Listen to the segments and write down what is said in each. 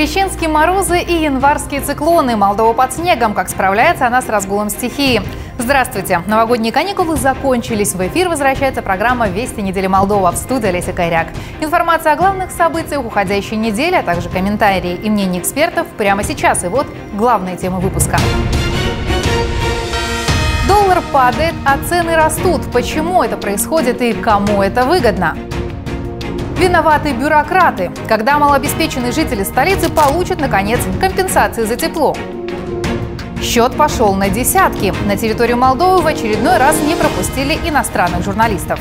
Крещенские морозы и январские циклоны. Молдова под снегом. Как справляется она с разгулом стихии? Здравствуйте! Новогодние каникулы закончились. В эфир возвращается программа «Вести недели Молдова». В студии Олеся Кайряк. Информация о главных событиях уходящей недели, а также комментарии и мнения экспертов прямо сейчас. И вот главные темы выпуска. Доллар падает, а цены растут. Почему это происходит и кому это выгодно? Виноваты бюрократы. Когда малообеспеченные жители столицы получат, наконец, компенсации за тепло? Счет пошел на десятки. На территорию Молдовы в очередной раз не пропустили иностранных журналистов.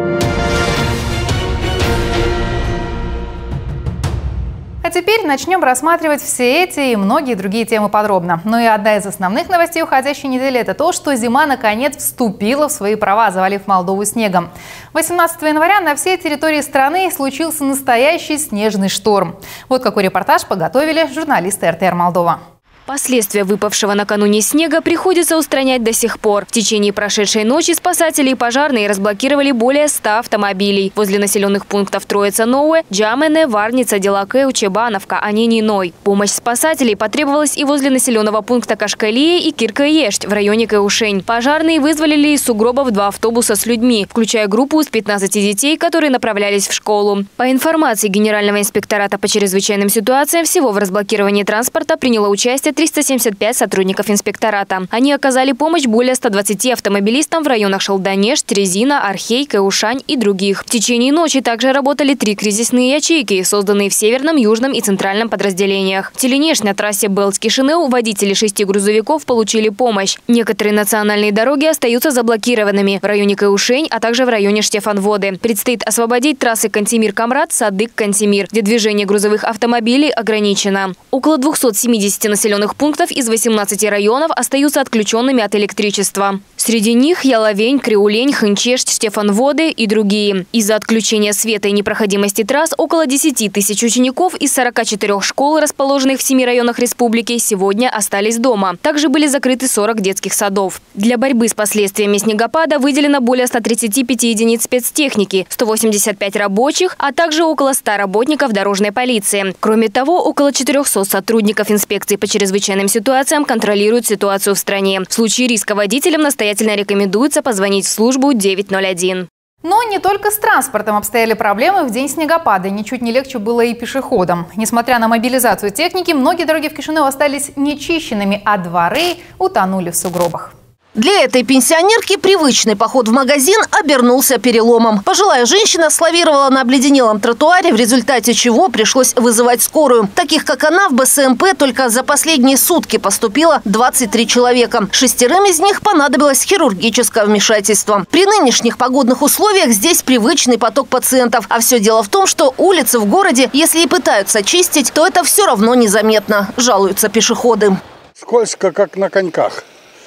А теперь начнем рассматривать все эти и многие другие темы подробно. Ну и одна из основных новостей уходящей недели – это то, что зима наконец вступила в свои права, завалив Молдову снегом. 18 января на всей территории страны случился настоящий снежный шторм. Вот какой репортаж подготовили журналисты РТР Молдова. Последствия выпавшего накануне снега приходится устранять до сих пор. В течение прошедшей ночи спасатели и пожарные разблокировали более 100 автомобилей. Возле населенных пунктов Троица-Новое, Джамене, Варница, Делакеу, Чебановка, Анини-Ной. Помощь спасателей потребовалась и возле населенного пункта Кашкалия и Кирка-Ешт в районе Каушень. Пожарные вызволили из сугробов 2 автобуса с людьми, включая группу из 15 детей, которые направлялись в школу. По информации Генерального инспектората по чрезвычайным ситуациям, всего в разблокировании транспорта приняло участие 375 сотрудников инспектората. Они оказали помощь более 120 автомобилистам в районах Шалданеш, Терезина, Архей, Каушань и других. В течение ночи также работали 3 кризисные ячейки, созданные в северном, южном и центральном подразделениях. В Теленеш на трассе Белт-Кишинеу водители 6 грузовиков получили помощь. Некоторые национальные дороги остаются заблокированными в районе Каушень, а также в районе Штефан-Воды. Предстоит освободить трассы Кантемир-Камрад, Садык-Кантемир, где движение грузовых автомобилей ограничено. Около 270 населенных пунктов из 18 районов остаются отключенными от электричества. Среди них Яловень, Криулень, Хынчешт, Штефан-Воды и другие. Из-за отключения света и непроходимости трасс около 10 тысяч учеников из 44 школ, расположенных в 7 районах республики, сегодня остались дома. Также были закрыты 40 детских садов. Для борьбы с последствиями снегопада выделено более 135 единиц спецтехники, 185 рабочих, а также около 100 работников дорожной полиции. Кроме того, около 400 сотрудников инспекции по чрезвычайным ситуациям контролируют ситуацию в стране. В случае риска водителям настоятельно рекомендуется позвонить в службу 901. Но не только с транспортом обстояли проблемы в день снегопада. Ничуть не легче было и пешеходам. Несмотря на мобилизацию техники, многие дороги в Кишинеу остались нечищенными, а дворы утонули в сугробах. Для этой пенсионерки привычный поход в магазин обернулся переломом. Пожилая женщина славировала на обледенелом тротуаре, в результате чего пришлось вызывать скорую. Таких, как она, в БСМП только за последние сутки поступило 23 человека. 6 из них понадобилось хирургическое вмешательство. При нынешних погодных условиях здесь привычный поток пациентов. А все дело в том, что улицы в городе, если и пытаются чистить, то это все равно незаметно, жалуются пешеходы. Скользко, как на коньках.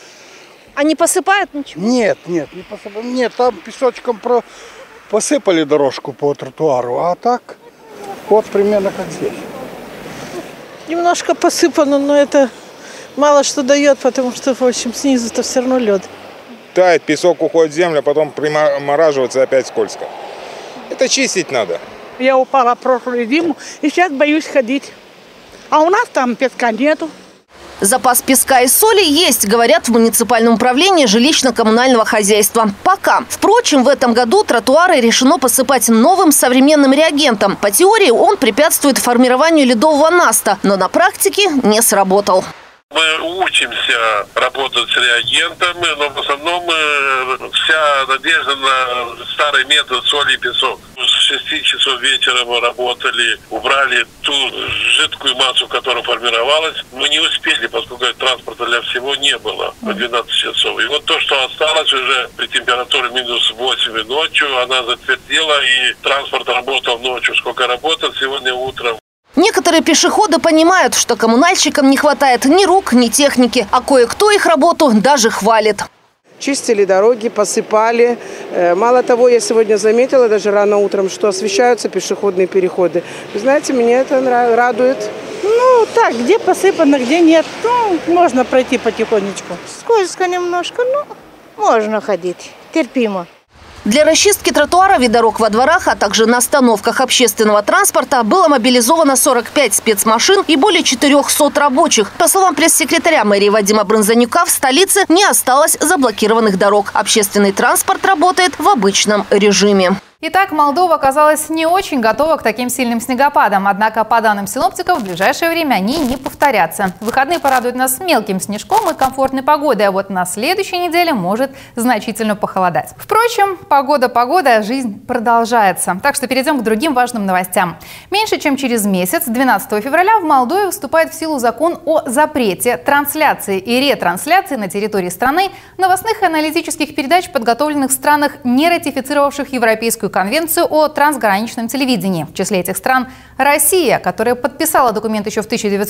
А не посыпают ничего? Нет, не посыпали. Нет, там песочком посыпали дорожку по тротуару, а так вот примерно как здесь. Немножко посыпано, но это мало что дает, потому что, в общем, снизу-то все равно лед. Тает, песок уходит в землю, потом примораживается, опять скользко. Это чистить надо. Я упала прошлую зиму и сейчас боюсь ходить. А у нас там песка нету. Запас песка и соли есть, говорят в муниципальном управлении жилищно-коммунального хозяйства. Пока. Впрочем, в этом году тротуары решено посыпать новым современным реагентом. По теории он препятствует формированию ледового наста, но на практике не сработал. Мы учимся работать с реагентами, но в основном вся надежда на старый метод соли и песок. С 6 часов вечера мы работали, убрали ту жидкую массу, которая формировалась. Мы не успели, поскольку транспорта для всего не было по 12 часов. И вот то, что осталось уже при температуре минус 8 ночью, она затвердела, и транспорт работал ночью. Сколько работал сегодня утром. Некоторые пешеходы понимают, что коммунальщикам не хватает ни рук, ни техники, а кое-кто их работу даже хвалит. Чистили дороги, посыпали. Мало того, я сегодня заметила даже рано утром, что освещаются пешеходные переходы. Вы знаете, меня это радует. Ну, так, где посыпано, где нет. Ну, можно пройти потихонечку. Скользко немножко, но можно ходить. Терпимо. Для расчистки тротуаров и дорог во дворах, а также на остановках общественного транспорта было мобилизовано 45 спецмашин и более 400 рабочих. По словам пресс-секретаря мэрии Вадима Брынзанюка, в столице не осталось заблокированных дорог. Общественный транспорт работает в обычном режиме. Итак, Молдова оказалась не очень готова к таким сильным снегопадам. Однако, по данным синоптиков, в ближайшее время они не повторятся. Выходные порадуют нас мелким снежком и комфортной погодой, а вот на следующей неделе может значительно похолодать. Впрочем, погода, жизнь продолжается. Так что перейдем к другим важным новостям. Меньше чем через месяц, 12 февраля, в Молдове вступает в силу закон о запрете трансляции и ретрансляции на территории страны новостных и аналитических передач, подготовленных в странах, не ратифицировавших Европейскую конвенцию о трансграничном телевидении. В числе этих стран Россия, которая подписала документ еще в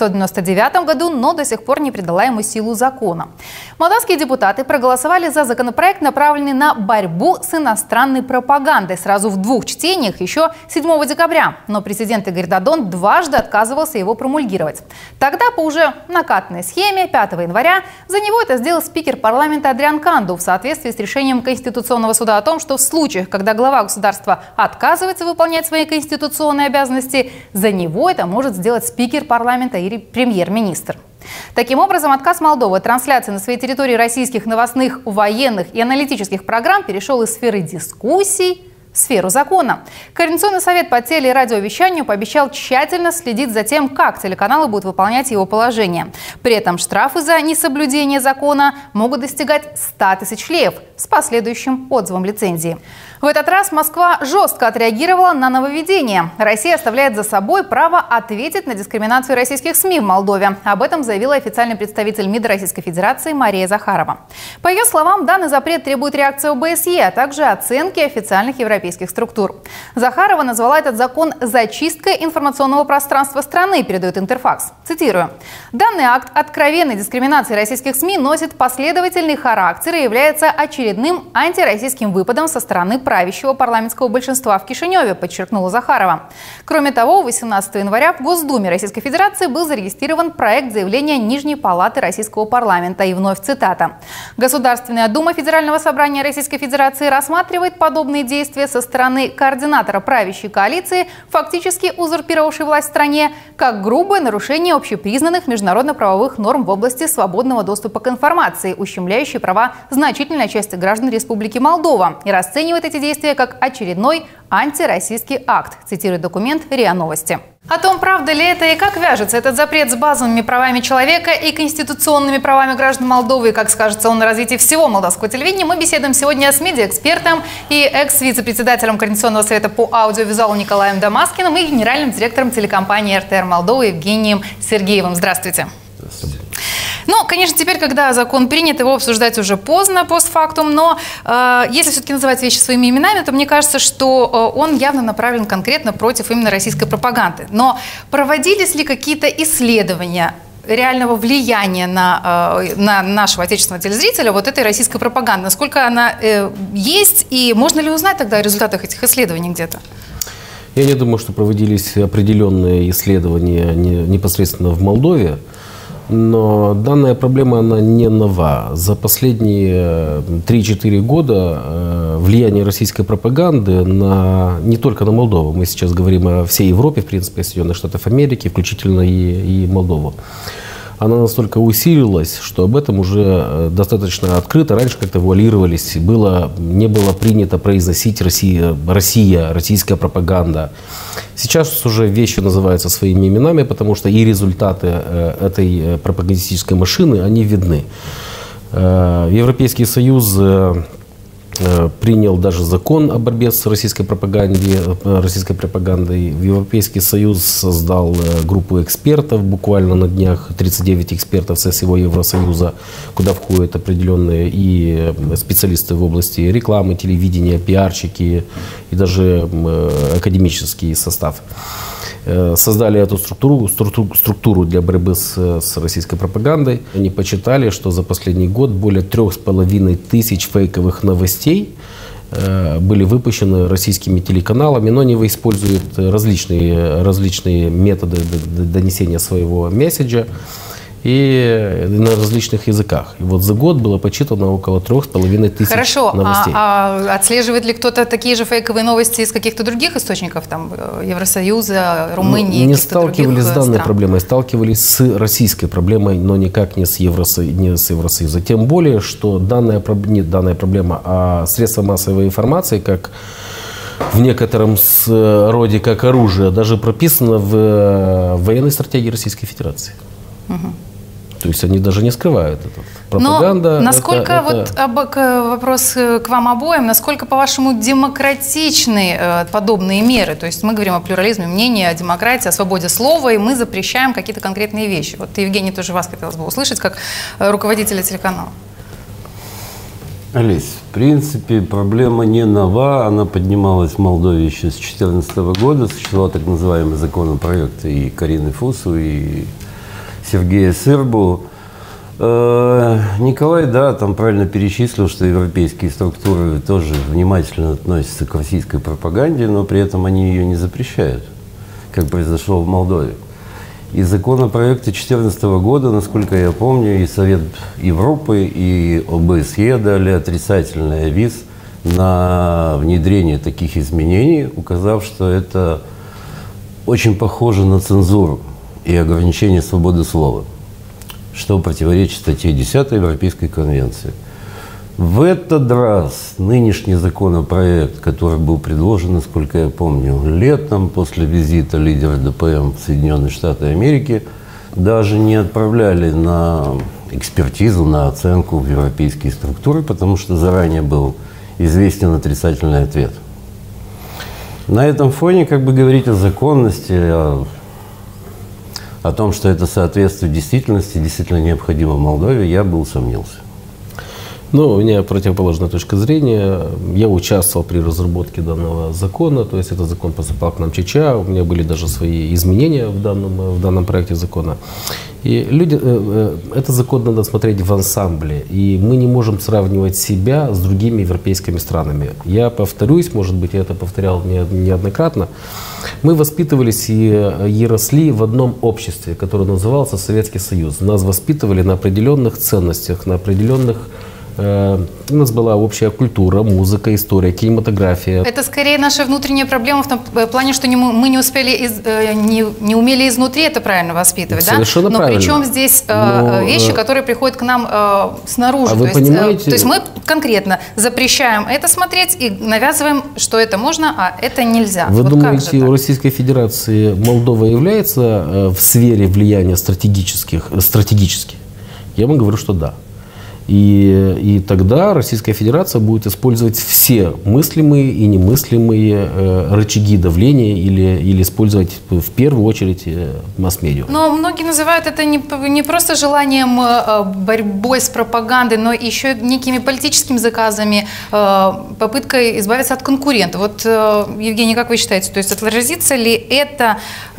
1999 году, но до сих пор не придала ему силу закона. Молдавские депутаты проголосовали за законопроект, направленный на борьбу с иностранной пропагандой, сразу в 2 чтениях еще 7 декабря. Но президент Игорь Додон дважды отказывался его промульгировать. Тогда по уже накатанной схеме 5 января за него это сделал спикер парламента Адриан Канду в соответствии с решением Конституционного суда о том, что в случаях, когда глава государства отказывается выполнять свои конституционные обязанности, за него это может сделать спикер парламента или премьер-министр. Таким образом, отказ Молдовы от трансляции на своей территории российских новостных, военных и аналитических программ перешел из сферы дискуссий в сферу закона. Координационный совет по теле- и радиовещанию пообещал тщательно следить за тем, как телеканалы будут выполнять его положение. При этом штрафы за несоблюдение закона могут достигать 100 тысяч леев с последующим отзывом лицензии. В этот раз Москва жестко отреагировала на нововведение. Россия оставляет за собой право ответить на дискриминацию российских СМИ в Молдове. Об этом заявила официальный представитель МИДа Российской Федерации Мария Захарова. По ее словам, данный запрет требует реакции ОБСЕ, а также оценки официальных европейских структур. Захарова назвала этот закон «зачисткой информационного пространства страны», передает Интерфакс. Цитирую. «Данный акт откровенной дискриминации российских СМИ носит последовательный характер и является очередным антироссийским выпадом со стороны правящего парламентского большинства в Кишиневе», подчеркнула Захарова. Кроме того, 18 января в Госдуме Российской Федерации был зарегистрирован проект заявления Нижней палаты Российского парламента. И вновь цитата. «Государственная дума Федерального собрания Российской Федерации рассматривает подобные действия со стороны координатора правящей коалиции, фактически узурпировавшей власть в стране, как грубое нарушение общепризнанных международно-правовых норм в области свободного доступа к информации, ущемляющие права значительной части граждан Республики Молдова, и расценивает эти действия как очередной антироссийский акт», цитирует документ РИА Новости. О том, правда ли это и как вяжется этот запрет с базовыми правами человека и конституционными правами граждан Молдовы, и как скажется он на развитии всего молдавского телевидения, мы беседуем сегодня с медиаэкспертом и экс-вице-председателем Координационного совета по аудиовизуалу Николаем Дамаскиным и генеральным директором телекомпании РТР Молдова Евгением Сергеевым. Здравствуйте. Здравствуйте. Ну, конечно, теперь, когда закон принят, его обсуждать уже поздно, постфактум, но если все-таки называть вещи своими именами, то мне кажется, что он явно направлен конкретно против именно российской пропаганды. Но проводились ли какие-то исследования реального влияния на нашего отечественного телезрителя вот этой российской пропаганды? Насколько она есть, и можно ли узнать тогда о результатах этих исследований где-то? Я не думаю, что проводились определенные исследования непосредственно в Молдове. Но данная проблема, она не нова. За последние 3-4 года влияние российской пропаганды не только на Молдову, мы сейчас говорим о всей Европе, в принципе, Соединенных Штатов Америки, включительно и Молдову, она настолько усилилась, что об этом уже достаточно открыто. Раньше как-то вуалировались, не было принято произносить российская пропаганда. Сейчас уже вещи называются своими именами, потому что и результаты этой пропагандистической машины, они видны. Европейский Союз принял даже закон о борьбе с российской пропагандой. Европейский Союз создал группу экспертов, буквально на днях 39 экспертов со всего Евросоюза, куда входят определенные и специалисты в области рекламы, телевидения, пиарщики и даже академический состав. Создали эту структуру для борьбы с российской пропагандой. Они подсчитали, что за последний год более 3500 фейковых новостей были выпущены российскими телеканалами, но они используют различные методы донесения своего месседжа. и на различных языках. И вот за год было почитано около 3500 Хорошо, новостей. А отслеживает ли кто-то такие же фейковые новости из каких-то других источников, там, Евросоюза, Румынии, не каких-то других сталкивались с данной стран? проблемой, сталкивались с российской проблемой, но никак не с Евросоюзом. Тем более, что не данная проблема, а средства массовой информации, как в некотором роде как оружие, даже прописано в военной стратегии Российской Федерации. Угу. То есть они даже не скрывают это. Пропаганда. Но насколько, вопрос к вам обоим, насколько, по-вашему, демократичны подобные меры? То есть мы говорим о плюрализме мнения, о демократии, о свободе слова, и мы запрещаем какие-то конкретные вещи. Вот, Евгений, тоже вас хотелось бы услышать, как руководителя телеканала. Олесь, в принципе, проблема не нова, она поднималась в Молдове еще с 2014 года, существовал так называемый законопроект и Карины Фусу, и Сергея Сырбу. Николай, да, там правильно перечислил, что европейские структуры тоже внимательно относятся к российской пропаганде, но при этом они ее не запрещают, как произошло в Молдове. И законопроекты 2014 года, насколько я помню, и Совет Европы, и ОБСЕ дали отрицательный авиз на внедрение таких изменений, указав, что это очень похоже на цензуру и ограничение свободы слова, что противоречит статье 10 Европейской конвенции. В этот раз нынешний законопроект, который был предложен, насколько я помню, летом после визита лидера ДПМ в Соединенные Штаты Америки, даже не отправляли на экспертизу, на оценку в европейские структуры, потому что заранее был известен отрицательный ответ. На этом фоне, как бы говорить о законности, о том, что это соответствует действительности, действительно необходимо в Молдове, я бы усомнился. Ну, у меня противоположная точка зрения. Я участвовал при разработке данного закона, то есть этот закон поступал к нам ЧЧА, у меня были даже свои изменения в данном проекте закона. И этот закон надо смотреть в ансамбле, и мы не можем сравнивать себя с другими европейскими странами. Я повторюсь, может быть, я это повторял неоднократно. Мы воспитывались и росли в одном обществе, которое назывался Советский Союз. Нас воспитывали на определенных ценностях, на определенных... У нас была общая культура, музыка, история, кинематография. Это скорее наша внутренняя проблема в том плане, что мы не умели изнутри это правильно воспитывать. Совершенно да? правильно. Но причем здесь вещи, которые приходят к нам снаружи. А вы понимаете? То есть мы конкретно запрещаем это смотреть и навязываем, что это можно, а это нельзя. Вы вот думаете, у Российской Федерации Молдова является в сфере влияния стратегически? Я вам говорю, что да. И тогда Российская Федерация будет использовать все мыслимые и немыслимые рычаги давления или использовать в первую очередь масс-медиа. Но многие называют это не просто желанием борьбой с пропагандой, но еще некими политическими заказами, попыткой избавиться от конкурентов. Вот, Евгений, как вы считаете, то есть отразится ли это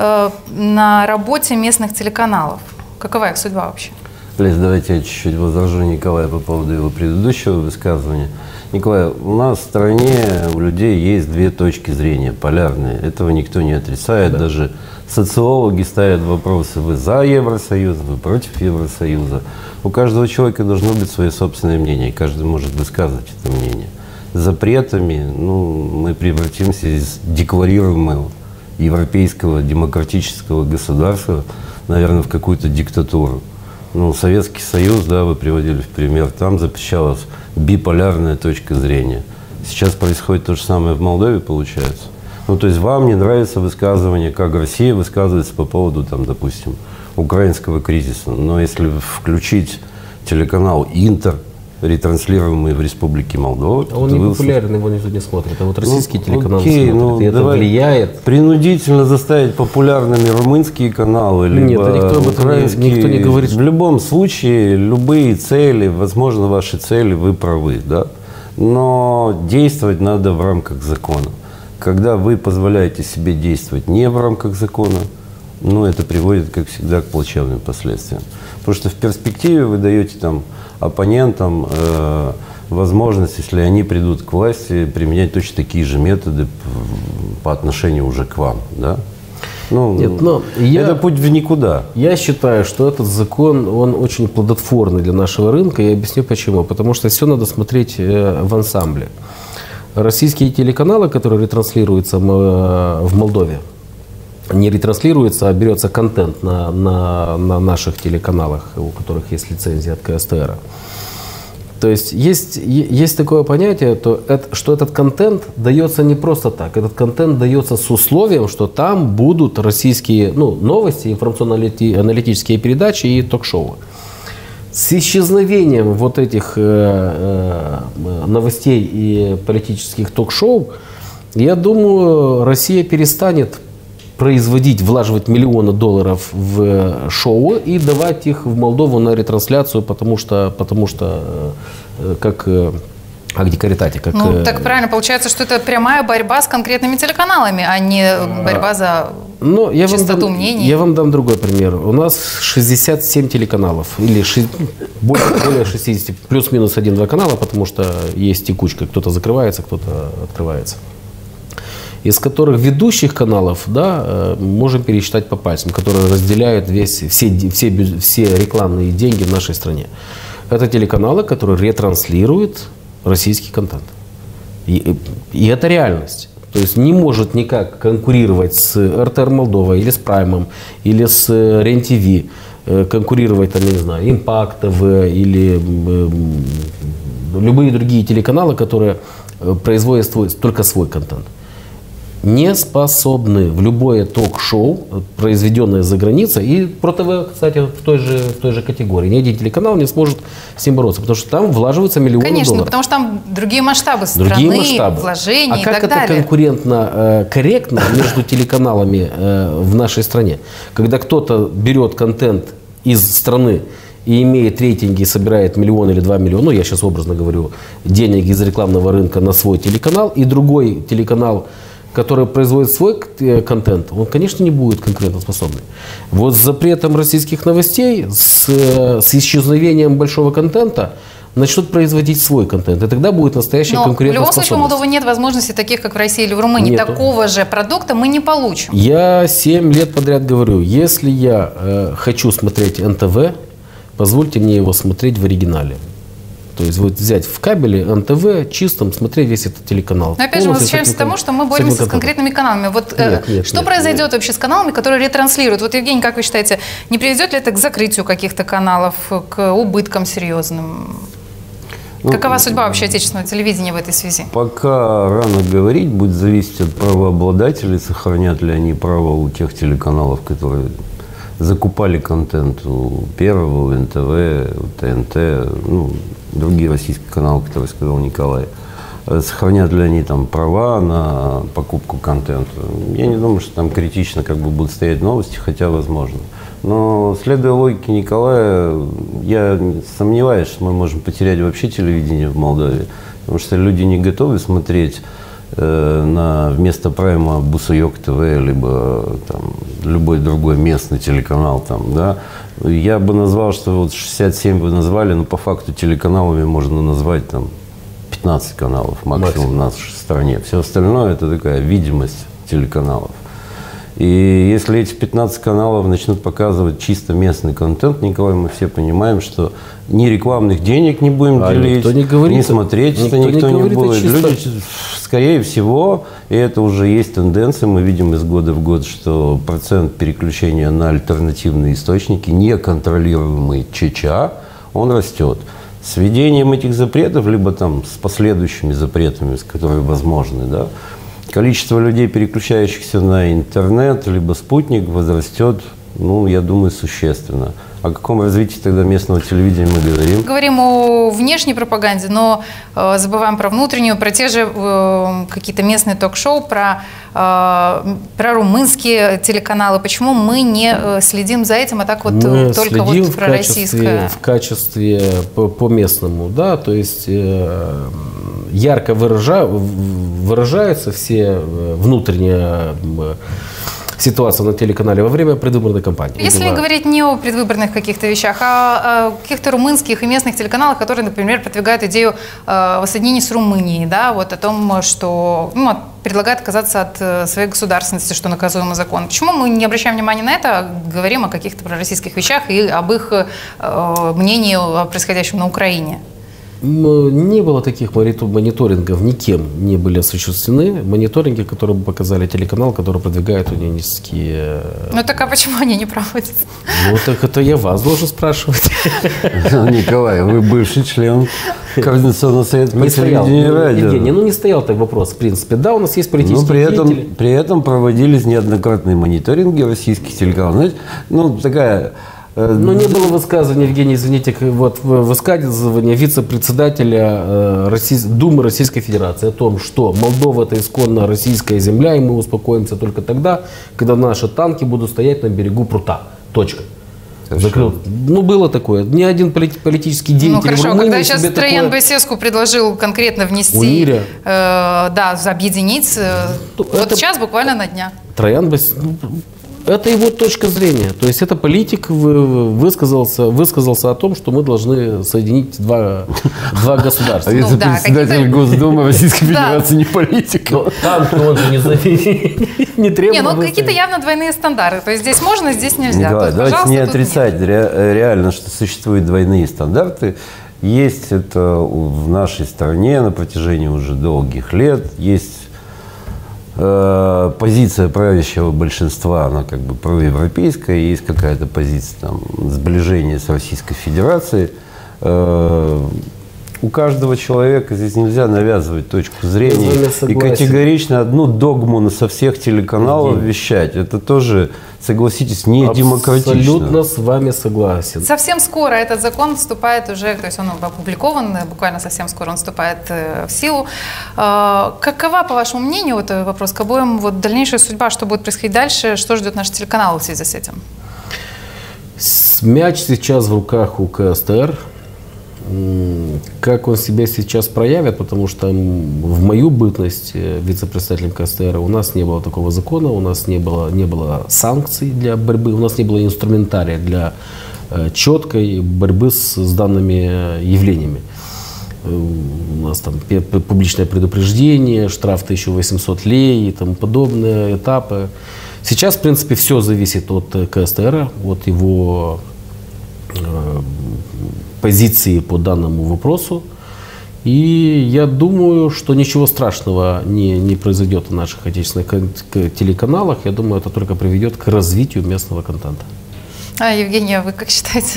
на работе местных телеканалов? Какова их судьба вообще? Лесь, давайте я чуть-чуть возражу Николая по поводу его предыдущего высказывания. Николай, у нас в стране у людей есть две точки зрения, полярные. Этого никто не отрицает. Да. Даже социологи ставят вопросы: вы за Евросоюз, вы против Евросоюза. У каждого человека должно быть свое собственное мнение, и каждый может высказывать это мнение. Запретами мы превратимся из декларируемого европейского демократического государства, наверное, в какую-то диктатуру. Советский Союз, да, вы приводили в пример, там запрещалась биполярная точка зрения. Сейчас происходит то же самое в Молдове, получается. То есть вам не нравится высказывание, как Россия высказывается по поводу, там, допустим, украинского кризиса. Но если включить телеканал «Интер», ретранслируемый в Республике Молдова. А он не популярен, его никто не смотрит. А вот российские телеканалы смотрят, и это влияет. Принудительно заставить популярными румынские каналы, либо никто не говорит. В любом случае, любые цели, возможно, ваши цели, вы правы, да? Но действовать надо в рамках закона. Когда вы позволяете себе действовать не в рамках закона, это приводит, как всегда, к плачевным последствиям. Потому что в перспективе вы даете там оппонентам возможность, если они придут к власти, применять точно такие же методы по отношению уже к вам. Да? Ну, нет, но это путь в никуда. Я считаю, что этот закон, он очень плодотворный для нашего рынка. Я объясню почему. Потому что все надо смотреть в ансамбле. Российские телеканалы, которые ретранслируются в Молдове, не ретранслируется, а берется контент на наших телеканалах, у которых есть лицензия от КСТР. То есть есть такое понятие, что этот контент дается не просто так. Этот контент дается с условием, что там будут российские новости, информационно-аналитические передачи и ток-шоу. С исчезновением вот этих новостей и политических ток-шоу, я думаю, Россия перестанет влаживать миллионы долларов в шоу и давать их в Молдову на ретрансляцию, потому что как агдикаритати. Так правильно, получается, что это прямая борьба с конкретными телеканалами, а не борьба за чистоту мнений. Я вам дам другой пример. У нас 67 телеканалов, или более 60, плюс-минус 1-2 канала, потому что есть текучка, кто-то закрывается, кто-то открывается. Из которых ведущих каналов, можем пересчитать по пальцам, которые разделяют все рекламные деньги в нашей стране. Это телеканалы, которые ретранслируют российский контент. И это реальность. То есть не может никак конкурировать с РТР Молдова или с Праймом, или с РЕН-ТВ, конкурировать, там, я не знаю, Импакт ТВ или любые другие телеканалы, которые производят только свой контент. Не способны в любое ток-шоу, произведенное за границей, и про ТВ, кстати, в той же категории. Ни один телеканал не сможет с ним бороться, потому что там влаживаются миллионы долларов. Конечно, потому что там другие масштабы страны, вложения и так далее. А как это конкурентно корректно между телеканалами в нашей стране? Когда кто-то берет контент из страны и имеет рейтинги, собирает миллион или 2 миллиона, я сейчас образно говорю, денег из рекламного рынка на свой телеканал, и другой телеканал, который производит свой контент, он, конечно, не будет конкурентоспособный. Вот с запретом российских новостей, с исчезновением большого контента, начнут производить свой контент. И тогда будет настоящая конкурентоспособность. В любом случае, у Молдовы нет возможности таких, как в России или в Румынии. Нету. Такого же продукта мы не получим. Я 7 лет подряд говорю, если я хочу смотреть НТВ, позвольте мне его смотреть в оригинале. То есть вот взять в кабеле НТВ, чистом, смотреть весь этот телеканал. Но опять же мы возвращаемся к тому, что мы боремся с конкретными каналами. Вот что произойдет вообще с каналами, которые ретранслируют? Вот, Евгений, как вы считаете, не приведет ли это к закрытию каких-то каналов, к убыткам серьезным? Какова судьба вообще отечественного телевидения в этой связи? Пока рано говорить, будет зависеть от правообладателей, сохранят ли они право у тех телеканалов, которые закупали контент у Первого, у НТВ, у ТНТ, другие российские каналы, которые сказал Николай. Сохранят ли они там права на покупку контента? Я не думаю, что там критично будут стоять новости, хотя возможно. Но, следуя логике Николая, я сомневаюсь, что мы можем потерять вообще телевидение в Молдове, потому что люди не готовы смотреть вместо Прайма Бусуёк ТВ, либо любой другой местный телеканал. Я бы назвал, что 67 вы назвали, но по факту телеканалами можно назвать 15 каналов максимум в нашей стране. Все остальное – это такая видимость телеканалов. И если эти 15 каналов начнут показывать чисто местный контент, Николай, мы все понимаем, что ни рекламных денег не будем делить, ни смотреть никто не будет. Люди, скорее всего, и это уже есть тенденция, мы видим из года в год, что процент переключения на альтернативные источники, неконтролируемый ЧЧА, он растет. С введением этих запретов, либо с последующими запретами, которые возможны, количество людей, переключающихся на интернет, либо спутник, возрастет, я думаю, существенно. О каком развитии тогда местного телевидения мы говорим? Говорим о внешней пропаганде, но забываем про внутреннюю, про те же какие-то местные ток-шоу, про румынские телеканалы. Почему мы не следим за этим, а так вот мы только вот про российское? В качестве по местному, то есть ярко выражаются все внутренние ситуация на телеканале во время предвыборной кампании. Если говорить не о предвыборных каких-то вещах, а о каких-то румынских и местных телеканалах, которые, например, продвигают идею воссоединения с Румынией, да, вот о том, что предлагают отказаться от своей государственности, что наказуемо закон. Почему мы не обращаем внимания на это, а говорим о каких-то пророссийских вещах и об их мнении о происходящем на Украине? Не было таких мониторингов, никем не были осуществлены. Мониторинги, которые бы показали телеканал, который продвигает унионистские... Ну так а почему они не проводят? Ну так это я вас должен спрашивать. Николай, вы бывший член Координационного совета по телевидению и радио. Евгений, не стоял так вопрос, в принципе. Да, у нас есть политические деятели. При этом проводились неоднократные мониторинги российских телеканалов. Знаете, такая... Но не было высказывания, Евгений, извините, высказывания вице-председателя Думы Российской Федерации о том, что Молдова – это исконно российская земля, и мы успокоимся только тогда, когда наши танки будут стоять на берегу прута. Точка. Закрыл. Было такое. Ни один политический деятель хорошо, в Румынии когда сейчас Троян Бесеску предложил конкретно внести, объединить, сейчас буквально на днях. Троян Бесеску... Это его точка зрения. То есть это политик высказался о том, что мы должны соединить два государства. А вице-председатель Госдумы Российской Федерации не политик. Танки он же не требует. Какие-то явно двойные стандарты. То есть здесь можно, здесь нельзя. Николай, давайте не отрицать реально, что существуют двойные стандарты. Есть это в нашей стране на протяжении уже долгих лет. Есть позиция правящего большинства, она как бы проевропейская, есть какая-то позиция сближения с Российской Федерацией. У каждого человека здесь нельзя навязывать точку зрения и категорично одну догму со всех телеканалов вещать. Это тоже, согласитесь, не демократично. Абсолютно с вами согласен. Совсем скоро этот закон вступает уже, то есть он опубликован, буквально совсем скоро он вступает в силу. Какова, по вашему мнению, это вопрос к обоим, дальнейшая судьба, что будет происходить дальше, что ждет наш телеканал в связи с этим? Мяч сейчас в руках у КСТР. Как он себя сейчас проявит, потому что в мою бытность вице-председателем КСТР у нас не было такого закона, у нас не было санкций для борьбы, у нас не было инструментария для четкой борьбы с данными явлениями. У нас там публичное предупреждение, штраф 1800 лей и тому подобные этапы. Сейчас, в принципе, все зависит от КСТР, от его позиции по данному вопросу. И я думаю, что ничего страшного не произойдет в наших отечественных телеканалах. Я думаю, это только приведет к развитию местного контента. Евгения, вы как считаете?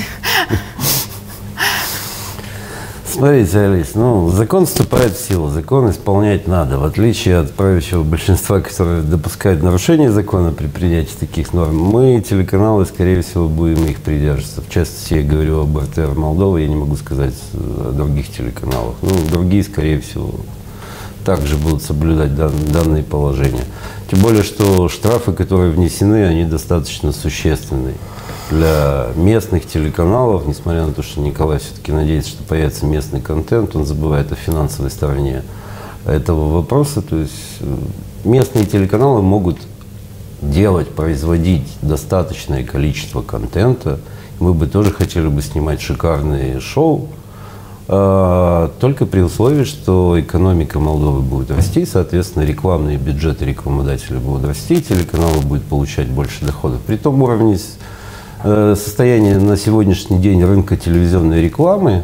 Смотрите, Алис, закон вступает в силу, закон исполнять надо. В отличие от правящего большинства, которые допускают нарушение закона при принятии таких норм, мы, телеканалы, скорее всего, будем их придерживаться. В частности, я говорю об РТР Молдова, я не могу сказать о других телеканалах. Другие, скорее всего, также будут соблюдать данные положения. Тем более, что штрафы, которые внесены, они достаточно существенные. Для местных телеканалов, несмотря на то, что Николай все-таки надеется, что появится местный контент, он забывает о финансовой стороне этого вопроса. То есть местные телеканалы могут производить достаточное количество контента. Мы бы тоже хотели бы снимать шикарные шоу, только при условии, что экономика Молдовы будет расти, соответственно, рекламные бюджеты рекламодателей будут расти, телеканалы будут получать больше доходов. При том уровне состояние на сегодняшний день рынка телевизионной рекламы,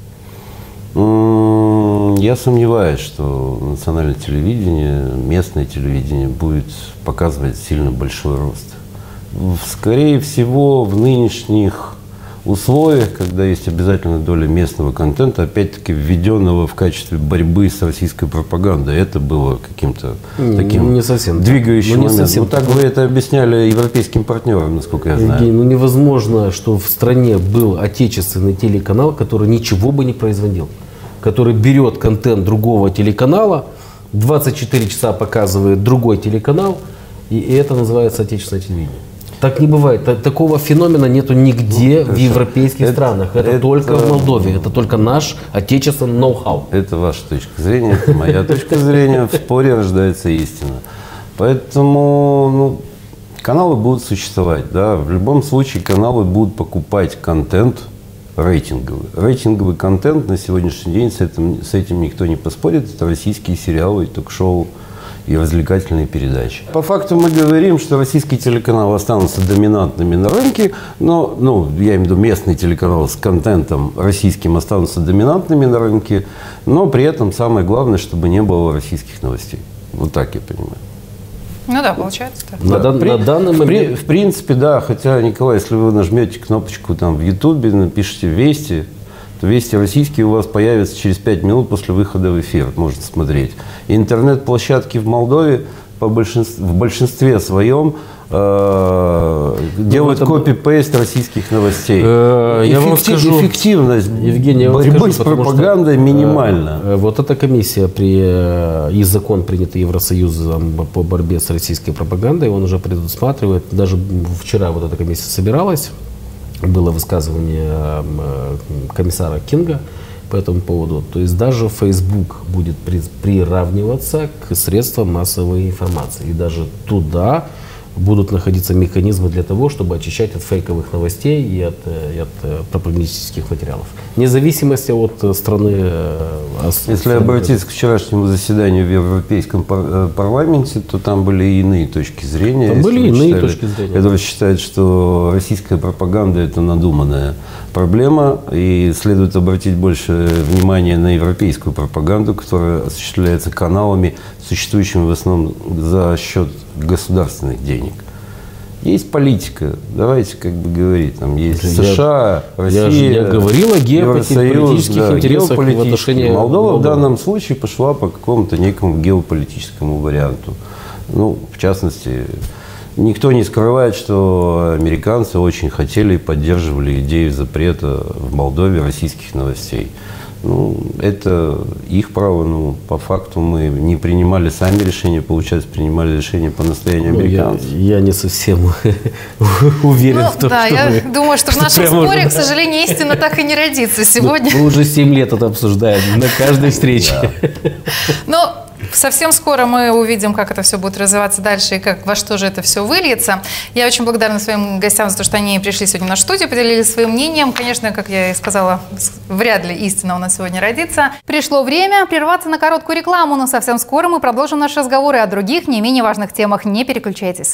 я сомневаюсь, что национальное телевидение, местное телевидение будет показывать сильно большой рост. Скорее всего, в нынешних условиях, когда есть обязательная доля местного контента, опять-таки введенного в качестве борьбы с российской пропагандой, это было каким-то таким не совсем двигающим моментом. Так вы это объясняли европейским партнерам, насколько я знаю. Евгений, невозможно, что в стране был отечественный телеканал, который ничего бы не производил, который берет контент другого телеканала, 24 часа показывает другой телеканал, и это называется отечественное телевидение. Так не бывает. Такого феномена нету нигде в европейских странах. Это только в Молдове. Это только наш отечественный ноу-хау. Это ваша точка зрения, это моя точка зрения. В споре рождается истина. Поэтому, Каналы будут существовать, да. В любом случае каналы будут покупать контент рейтинговый. Рейтинговый контент на сегодняшний день, с этим никто не поспорит, это российские сериалы, ток-шоу и развлекательные передачи. По факту мы говорим, что российские телеканалы останутся доминантными на рынке, но, я имею в виду местные телеканалы с контентом российским останутся доминантными на рынке, но при этом самое главное, чтобы не было российских новостей. Вот так я понимаю. Ну да, получается так. На данный момент... В принципе, да, хотя, Николай, если вы нажмете кнопочку там в Ютубе, напишите «Вести», то «Вести» российские у вас появятся через 5 минут после выхода в эфир, можно смотреть. Интернет-площадки в Молдове в большинстве своем делают копи-пейст российских новостей. Я вам скажу, эффективность Евгений, борьбы с пропагандой минимальна. Вот эта комиссия и закон, принятый Евросоюзом по борьбе с российской пропагандой, он уже предусматривает, даже вчера вот эта комиссия собиралась, было высказывание комиссара Кинга по этому поводу. То есть даже Facebook будет приравниваться к средствам массовой информации. И даже туда будут находиться механизмы для того, чтобы очищать от фейковых новостей и от пропагандистских материалов. Вне зависимости от страны. Если обратиться к вчерашнему заседанию в Европейском парламенте, то там были и иные точки зрения. Там были иные точки зрения. Которые считают, что российская пропаганда – это надуманная проблема, и следует обратить больше внимания на европейскую пропаганду, которая осуществляется каналами, существующими в основном за счет государственных денег. Есть политика, давайте говорить, там есть США, Россия, я говорил о геополитических интересах в отношении Молдова в данном случае пошла по какому-то некому геополитическому варианту. В частности, никто не скрывает, что американцы очень хотели и поддерживали идею запрета в Молдове российских новостей. Это их право, по факту мы не принимали сами решения, получается, принимали решения по настоянию американцев. Я не совсем уверен в том, да, что я думаю, что в нашем споре, к сожалению, истина так и не родится сегодня. Мы уже 7 лет это обсуждаем на каждой встрече. Но совсем скоро мы увидим, как это все будет развиваться дальше и во что же это все выльется. Я очень благодарна своим гостям за то, что они пришли сегодня в нашу студию, поделились своим мнением. Конечно, как я и сказала, вряд ли истина у нас сегодня родится. Пришло время прерваться на короткую рекламу, но совсем скоро мы продолжим наши разговоры о других, не менее важных темах. Не переключайтесь.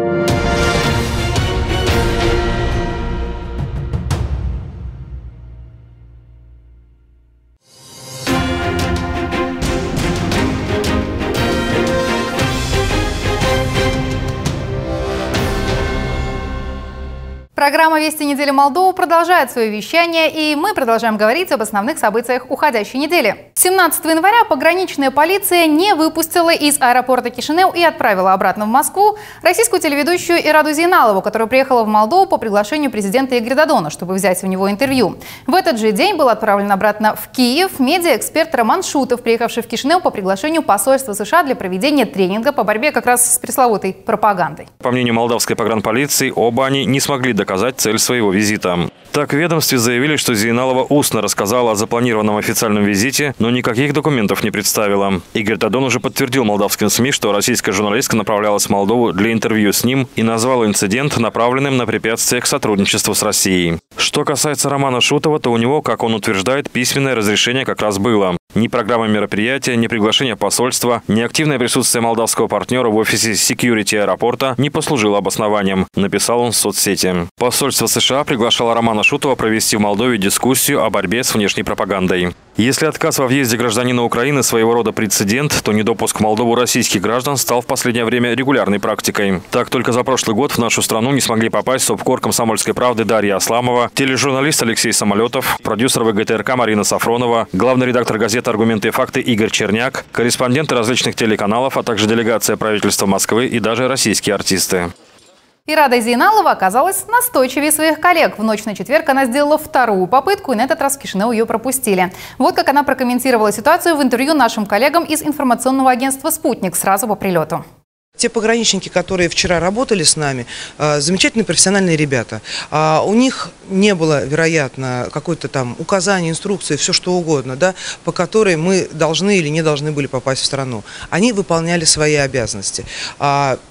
Программа «Вести недели Молдовы» продолжает свое вещание, и мы продолжаем говорить об основных событиях уходящей недели. 17 января пограничная полиция не выпустила из аэропорта Кишинев и отправила обратно в Москву российскую телеведущую Ираду Зейналову, которая приехала в Молдову по приглашению президента Игоря Додона, чтобы взять у него интервью. В этот же день был отправлен обратно в Киев медиаэксперт Роман Шутов, приехавший в Кишинев по приглашению посольства США для проведения тренинга по борьбе как раз с пресловутой пропагандой. По мнению молдавской погранполиции, оба они не смогли доказать цель своего визита. Так, в ведомстве заявили, что Зейналова устно рассказала о запланированном официальном визите, но никаких документов не представила. Игорь Додон уже подтвердил молдавским СМИ, что российская журналистка направлялась в Молдову для интервью с ним и назвал инцидент направленным на препятствие к сотрудничеству с Россией. Что касается Романа Шутова, то у него, как он утверждает, письменное разрешение как раз было. Ни программа мероприятия, ни приглашение посольства, ни активное присутствие молдавского партнера в офисе секьюрити аэропорта не послужило обоснованием, написал он в соцсети. Посольство США приглашало Романа Шутова провести в Молдове дискуссию о борьбе с внешней пропагандой. Если отказ во въезде гражданина Украины своего рода прецедент, то недопуск в Молдову российских граждан стал в последнее время регулярной практикой. Так, только за прошлый год в нашу страну не смогли попасть совкор «Комсомольской правды» Дарья Асламова, тележурналист Алексей Самолетов, продюсер ВГТРК Марина Сафронова, главный редактор газеты «Аргументы и факты» Игорь Черняк, корреспонденты различных телеканалов, а также делегация правительства Москвы и даже российские артисты. Ирада Зейналова оказалась настойчивее своих коллег. В ночь на четверг она сделала вторую попытку, и на этот раз в Кишинев ее пропустили. Вот как она прокомментировала ситуацию в интервью нашим коллегам из информационного агентства «Спутник» сразу по прилету. Те пограничники, которые вчера работали с нами, замечательные профессиональные ребята. У них не было, вероятно, какой-то там указания, инструкции, все что угодно, да, по которой мы должны или не должны были попасть в страну. Они выполняли свои обязанности.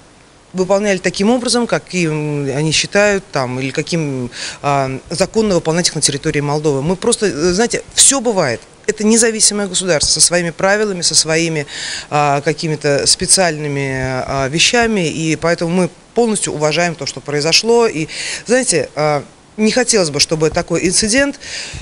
выполняли таким образом, каким они считают, там, или каким законно выполнять их на территории Молдовы. Мы просто, знаете, все бывает. Это независимое государство со своими правилами, со своими какими-то специальными вещами, и поэтому мы полностью уважаем то, что произошло. И, знаете, не хотелось бы, чтобы такой инцидент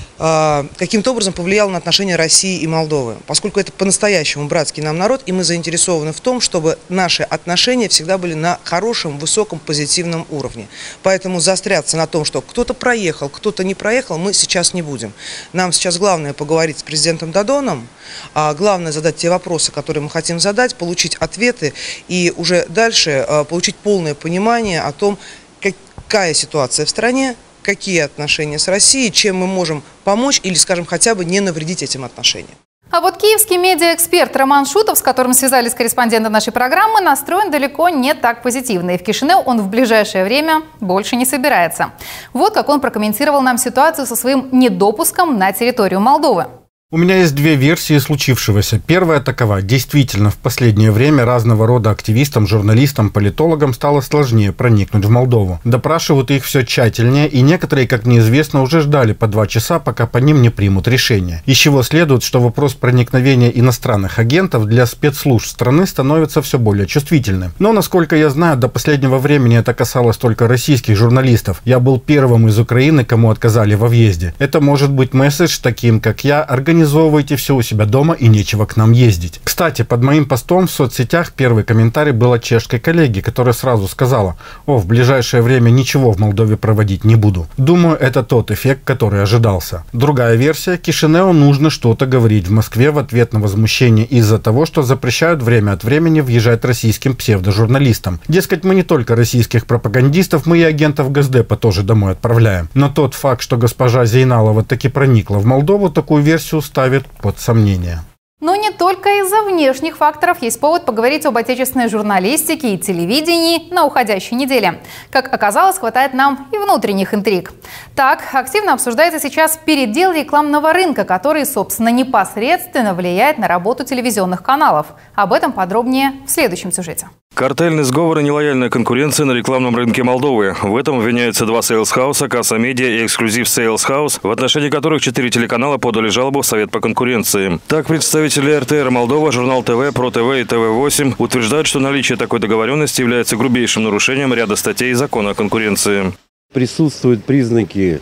каким-то образом повлиял на отношения России и Молдовы, поскольку это по-настоящему братский нам народ, и мы заинтересованы в том, чтобы наши отношения всегда были на хорошем, высоком, позитивном уровне. Поэтому заостряться на том, что кто-то проехал, кто-то не проехал, мы сейчас не будем. Нам сейчас главное поговорить с президентом Додоном, главное задать те вопросы, которые мы хотим задать, получить ответы и уже дальше получить полное понимание о том, какая ситуация в стране, какие отношения с Россией, чем мы можем помочь или, скажем, хотя бы не навредить этим отношениям. А вот киевский медиаэксперт Роман Шутов, с которым связались корреспонденты нашей программы, настроен далеко не так позитивно. И в Кишинев он в ближайшее время больше не собирается. Вот как он прокомментировал нам ситуацию со своим недопуском на территорию Молдовы. У меня есть две версии случившегося. Первая такова. Действительно, в последнее время разного рода активистам, журналистам, политологам стало сложнее проникнуть в Молдову. Допрашивают их все тщательнее, и некоторые, как мне известно, уже ждали по 2 часа, пока по ним не примут решение. Из чего следует, что вопрос проникновения иностранных агентов для спецслужб страны становится все более чувствительным. Но, насколько я знаю, до последнего времени это касалось только российских журналистов. Я был первым из Украины, кому отказали во въезде. Это может быть месседж таким, как я, организовывайте все у себя дома и нечего к нам ездить. Кстати, под моим постом в соцсетях первый комментарий был от чешской коллеги, которая сразу сказала: «О, в ближайшее время ничего в Молдове проводить не буду». Думаю, это тот эффект, который ожидался. Другая версия. Кишиневу нужно что-то говорить в Москве в ответ на возмущение из-за того, что запрещают время от времени въезжать российским псевдожурналистам. Дескать, мы не только российских пропагандистов, мы и агентов Госдепа тоже домой отправляем. Но тот факт, что госпожа Зейналова таки проникла в Молдову, такую версию ставит под сомнение. Но не только из-за внешних факторов есть повод поговорить об отечественной журналистике и телевидении на уходящей неделе. Как оказалось, хватает нам и внутренних интриг. Так, активно обсуждается сейчас передел рекламного рынка, который, собственно, непосредственно влияет на работу телевизионных каналов. Об этом подробнее в следующем сюжете. Картельный сговор и нелояльная конкуренция на рекламном рынке Молдовы. В этом обвиняются 2 сейлс-хауса, Касса Медиа и Эксклюзив Сейлс-хаус, в отношении которых 4 телеканала подали жалобу в Совет по конкуренции. Так, представители РТР Молдова, Журнал ТВ, Про ТВ и ТВ-8 утверждают, что наличие такой договоренности является грубейшим нарушением ряда статей Закона о конкуренции. Присутствуют признаки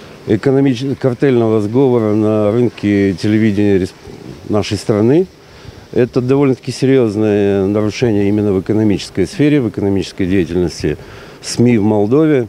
картельного сговора на рынке телевидения нашей страны. Это довольно-таки серьезное нарушение именно в экономической сфере, в экономической деятельности СМИ в Молдове.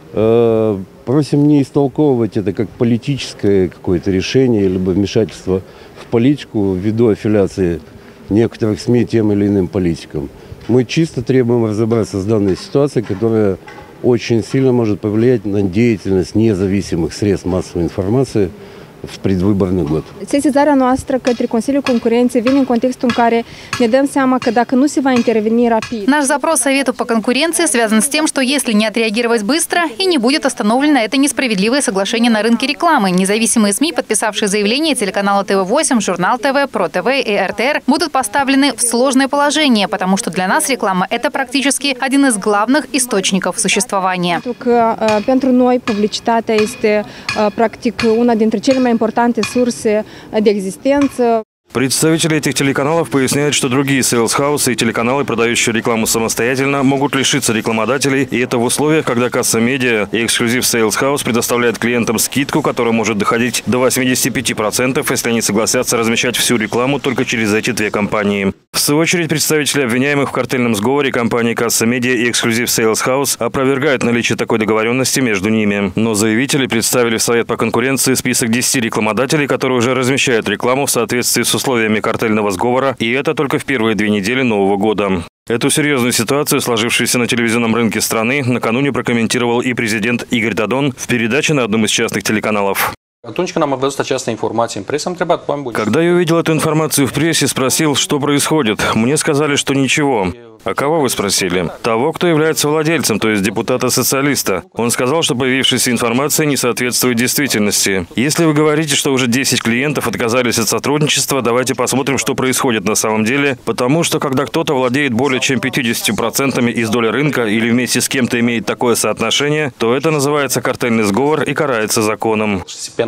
Просим не истолковывать это как политическое какое-то решение, либо вмешательство в политику ввиду аффилиации некоторых СМИ тем или иным политикам. Мы чисто требуем разобраться с данной ситуацией, которая очень сильно может повлиять на деятельность независимых средств массовой информации в предвыборный год. Sesizarea noastră către Consiliul Concurenței vine în contextul în care ne dăm seama că dacă nu se va interveni rapid. Наш запрос Совету по конкуренции связан с тем, что если не отреагировать быстро и не будет остановлено это несправедливое соглашение на рынке рекламы, независимые СМИ, подписавшие заявление телеканала ТВ-8, Журнал ТВ, Про ТВ и РТР, будут поставлены в сложное положение, потому что для нас реклама – это практически один из главных источников существования. Pentru noi publicitatea este practic una dintre cele mai importante surse de existență. Представители этих телеканалов поясняют, что другие сейлс-хаусы и телеканалы, продающие рекламу самостоятельно, могут лишиться рекламодателей, и это в условиях, когда Касса Медиа и Эксклюзив Сейлс-хаус предоставляют клиентам скидку, которая может доходить до 85%, если они согласятся размещать всю рекламу только через эти 2 компании. В свою очередь, представители обвиняемых в картельном сговоре компании Касса Медиа и Эксклюзив Сейлс-хаус опровергают наличие такой договоренности между ними. Но заявители представили в Совет по конкуренции список 10 рекламодателей, которые уже размещают рекламу в соответствии с условиями картельного сговора, и это только в первые 2 недели Нового года. Эту серьезную ситуацию, сложившуюся на телевизионном рынке страны, накануне прокомментировал и президент Игорь Додон в передаче на одном из частных телеканалов. Когда я увидел эту информацию в прессе, спросил, что происходит. Мне сказали, что ничего. А кого вы спросили? Того, кто является владельцем, то есть депутата-социалиста. Он сказал, что появившаяся информация не соответствует действительности. Если вы говорите, что уже 10 клиентов отказались от сотрудничества, давайте посмотрим, что происходит на самом деле. Потому что, когда кто-то владеет более чем 50% из доли рынка или вместе с кем-то имеет такое соотношение, то это называется картельный сговор и карается законом.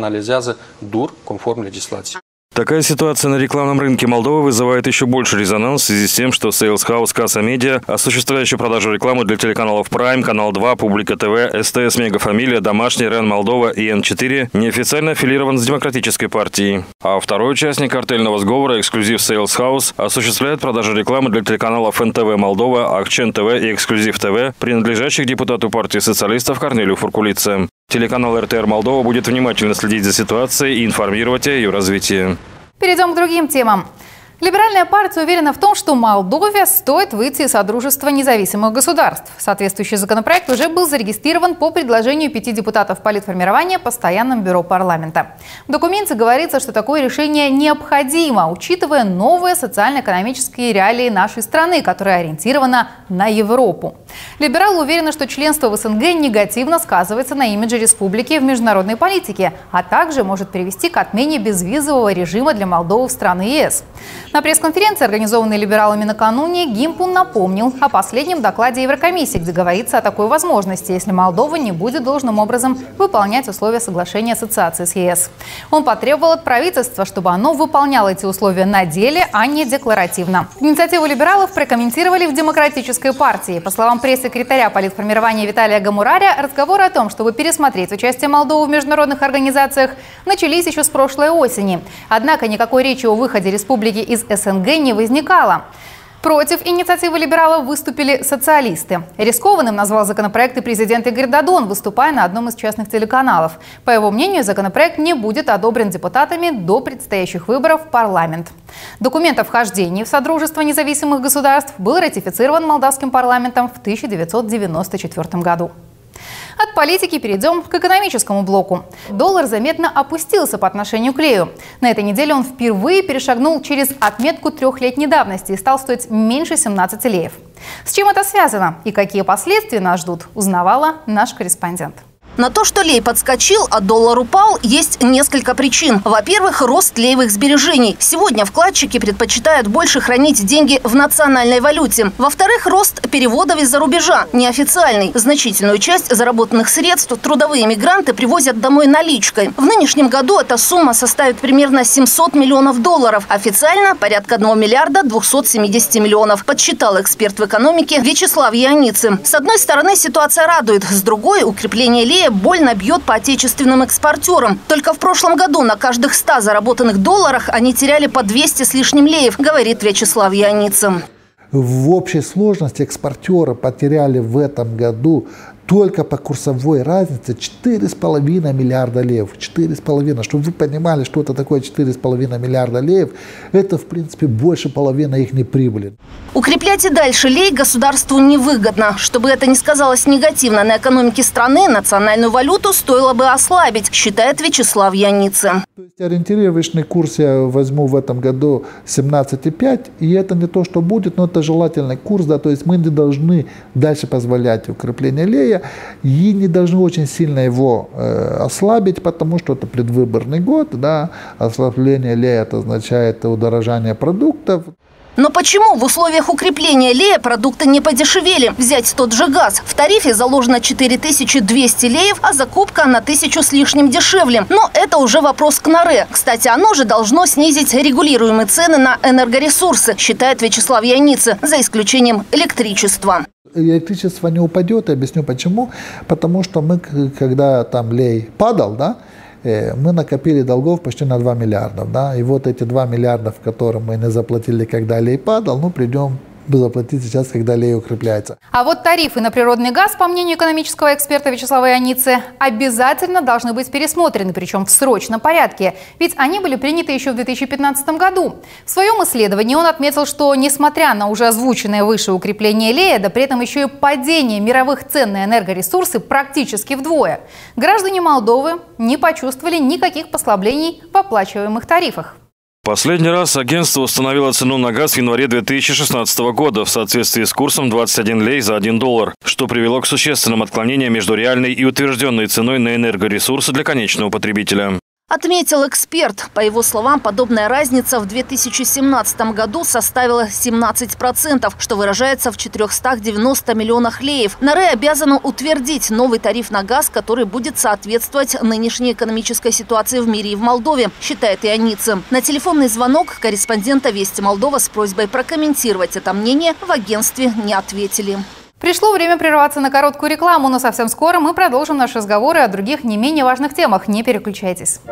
Такая ситуация на рекламном рынке Молдовы вызывает еще больше резонанс в связи с тем, что Sales House Casa Media, осуществляющий продажу рекламы для телеканалов Prime, Канал 2, Публика ТВ, СТС Мегафамилия, Домашний, РЕН Молдова и Н4, неофициально аффилирован с Демократической партией. А второй участник картельного сговора, эксклюзив Sales House, осуществляет продажу рекламы для телеканалов НТВ Молдова, Акчен ТВ и Эксклюзив ТВ, принадлежащих депутату партии социалистов Корнелию Фуркулице. Телеканал РТР Молдова будет внимательно следить за ситуацией и информировать о ее развитии. Перейдем к другим темам. Либеральная партия уверена в том, что Молдове стоит выйти из Содружества независимых государств. Соответствующий законопроект уже был зарегистрирован по предложению 5 депутатов политформирования в Постоянном бюро парламента. В документе говорится, что такое решение необходимо, учитывая новые социально-экономические реалии нашей страны, которая ориентирована на Европу. Либералы уверены, что членство в СНГ негативно сказывается на имидже республики в международной политике, а также может привести к отмене безвизового режима для Молдовы в страны ЕС. На пресс-конференции, организованной либералами накануне, Гимпун напомнил о последнем докладе Еврокомиссии, где говорится о такой возможности, если Молдова не будет должным образом выполнять условия соглашения ассоциации с ЕС. Он потребовал от правительства, чтобы оно выполняло эти условия на деле, а не декларативно. Инициативу либералов прокомментировали в Демократической партии. По словам пресс-секретаря политформирования Виталия Гамураря, разговоры о том, чтобы пересмотреть участие Молдовы в международных организациях, начались еще с прошлой осени. Однако никакой речи о выходе республики из СНГ не возникало. Против инициативы либералов выступили социалисты. Рискованным назвал законопроект и президент Игорь Додон, выступая на одном из частных телеканалов. По его мнению, законопроект не будет одобрен депутатами до предстоящих выборов в парламент. Документ о вхождении в Содружество независимых государств был ратифицирован молдавским парламентом в 1994 году. От политики перейдем к экономическому блоку. Доллар заметно опустился по отношению к лею. На этой неделе он впервые перешагнул через отметку 3-летней давности и стал стоить меньше 17 леев. С чем это связано и какие последствия нас ждут, узнавала наш корреспондент. На то, что лей подскочил, а доллар упал, есть несколько причин. Во-первых, рост леевых сбережений. Сегодня вкладчики предпочитают больше хранить деньги в национальной валюте. Во-вторых, рост переводов из-за рубежа. Неофициальный. Значительную часть заработанных средств трудовые мигранты привозят домой наличкой. В нынешнем году эта сумма составит примерно 700 миллионов долларов. Официально порядка 1 миллиарда 270 миллионов. Подсчитал эксперт в экономике Вячеслав Яницын. С одной стороны, ситуация радует. С другой, укрепление лея больно бьет по отечественным экспортерам. Только в прошлом году на каждых 100 заработанных долларах они теряли по 200 с лишним леев, говорит Вячеслав Яницын. В общей сложности экспортеры потеряли в этом году только по курсовой разнице 4,5 миллиарда леев. 4,5. Чтобы вы понимали, что это такое 4,5 миллиарда леев, это, в принципе, больше половины их прибыли. Укреплять и дальше лей государству невыгодно. Чтобы это не сказалось негативно на экономике страны, национальную валюту стоило бы ослабить, считает Вячеслав Яницын. Ориентировочный курс я возьму в этом году 17,5. И это не то, что будет, но это желательный курс. Да, то есть мы не должны дальше позволять укрепление лея. И не должны очень сильно его ослабить, потому что это предвыборный год. Да. Ослабление лея это означает удорожание продуктов. Но почему в условиях укрепления лея продукты не подешевели? Взять тот же газ. В тарифе заложено 4200 леев, а закупка на 1000 с лишним дешевле. Но это уже вопрос к НАРЭ. Кстати, оно же должно снизить регулируемые цены на энергоресурсы, считает Вячеслав Яницын, за исключением электричества. Электричество не упадет, я объясню почему. Потому что мы, когда там лей падал, да, мы накопили долгов почти на 2 миллиарда. Да? И вот эти 2 миллиарда, которые мы не заплатили, когда лей падал, придем заплатить сейчас, когда лей укрепляется. А вот тарифы на природный газ, по мнению экономического эксперта Вячеслава Яницына, обязательно должны быть пересмотрены, причем в срочном порядке. Ведь они были приняты еще в 2015 году. В своем исследовании он отметил, что несмотря на уже озвученное выше укрепление лея, да при этом еще и падение мировых цен на энергоресурсы практически вдвое, граждане Молдовы не почувствовали никаких послаблений в оплачиваемых тарифах. Последний раз агентство установило цену на газ в январе 2016 года в соответствии с курсом 21 лей за $1, что привело к существенным отклонениям между реальной и утвержденной ценой на энергоресурсы для конечного потребителя. Отметил эксперт. По его словам, подобная разница в 2017 году составила 17%, что выражается в 490 миллионах леев. НАРЭ обязана утвердить новый тариф на газ, который будет соответствовать нынешней экономической ситуации в мире и в Молдове, считает Ионидзе. На телефонный звонок корреспондента «Вести Молдова» с просьбой прокомментировать это мнение в агентстве не ответили. Пришло время прерваться на короткую рекламу, но совсем скоро мы продолжим наши разговоры о других не менее важных темах. Не переключайтесь.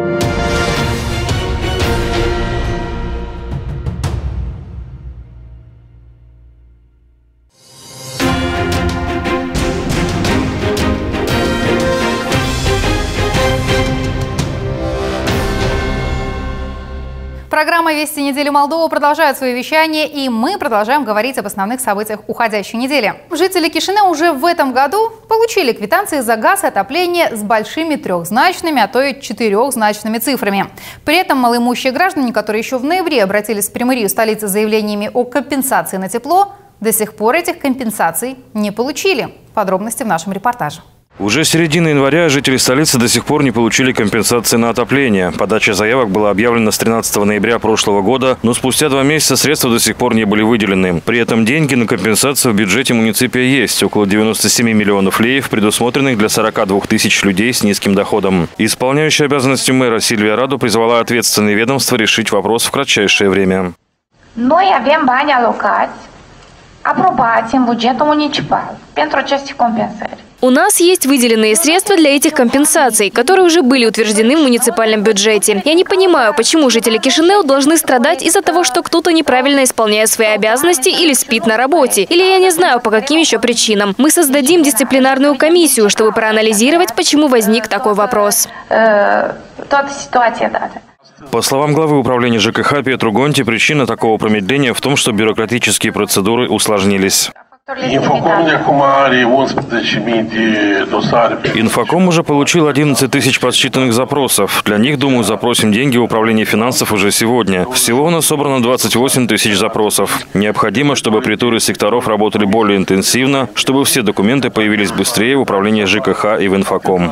Программа «Вести недели Молдова» продолжает свое вещание, и мы продолжаем говорить об основных событиях уходящей недели. Жители Кишинева уже в этом году получили квитанции за газ и отопление с большими трехзначными, а то и четырехзначными цифрами. При этом малоимущие граждане, которые еще в ноябре обратились в Приморию столицы с заявлениями о компенсации на тепло, до сих пор этих компенсаций не получили. Подробности в нашем репортаже. Уже с середины января жители столицы до сих пор не получили компенсации на отопление. Подача заявок была объявлена с 13 ноября прошлого года, но спустя 2 месяца средства до сих пор не были выделены. При этом деньги на компенсацию в бюджете муниципия есть – около 97 миллионов леев, предусмотренных для 42 тысяч людей с низким доходом. Исполняющая обязанности мэра Сильвия Раду призвала ответственные ведомства решить вопрос в кратчайшее время. Noi avem bani alocați, aprobați în bugetul municipal pentru aceste compensări. У нас есть выделенные средства для этих компенсаций, которые уже были утверждены в муниципальном бюджете. Я не понимаю, почему жители Кишинева должны страдать из-за того, что кто-то неправильно исполняет свои обязанности или спит на работе. Или я не знаю, по каким еще причинам. Мы создадим дисциплинарную комиссию, чтобы проанализировать, почему возник такой вопрос. По словам главы управления ЖКХ Петру Гонти, причина такого промедления в том, что бюрократические процедуры усложнились. Инфоком уже получил 11 тысяч подсчитанных запросов. Для них, думаю, запросим деньги в управлении финансов уже сегодня. Всего у нас собрано 28 тысяч запросов. Необходимо, чтобы притуры секторов работали более интенсивно, чтобы все документы появились быстрее в управлении ЖКХ и в Инфоком.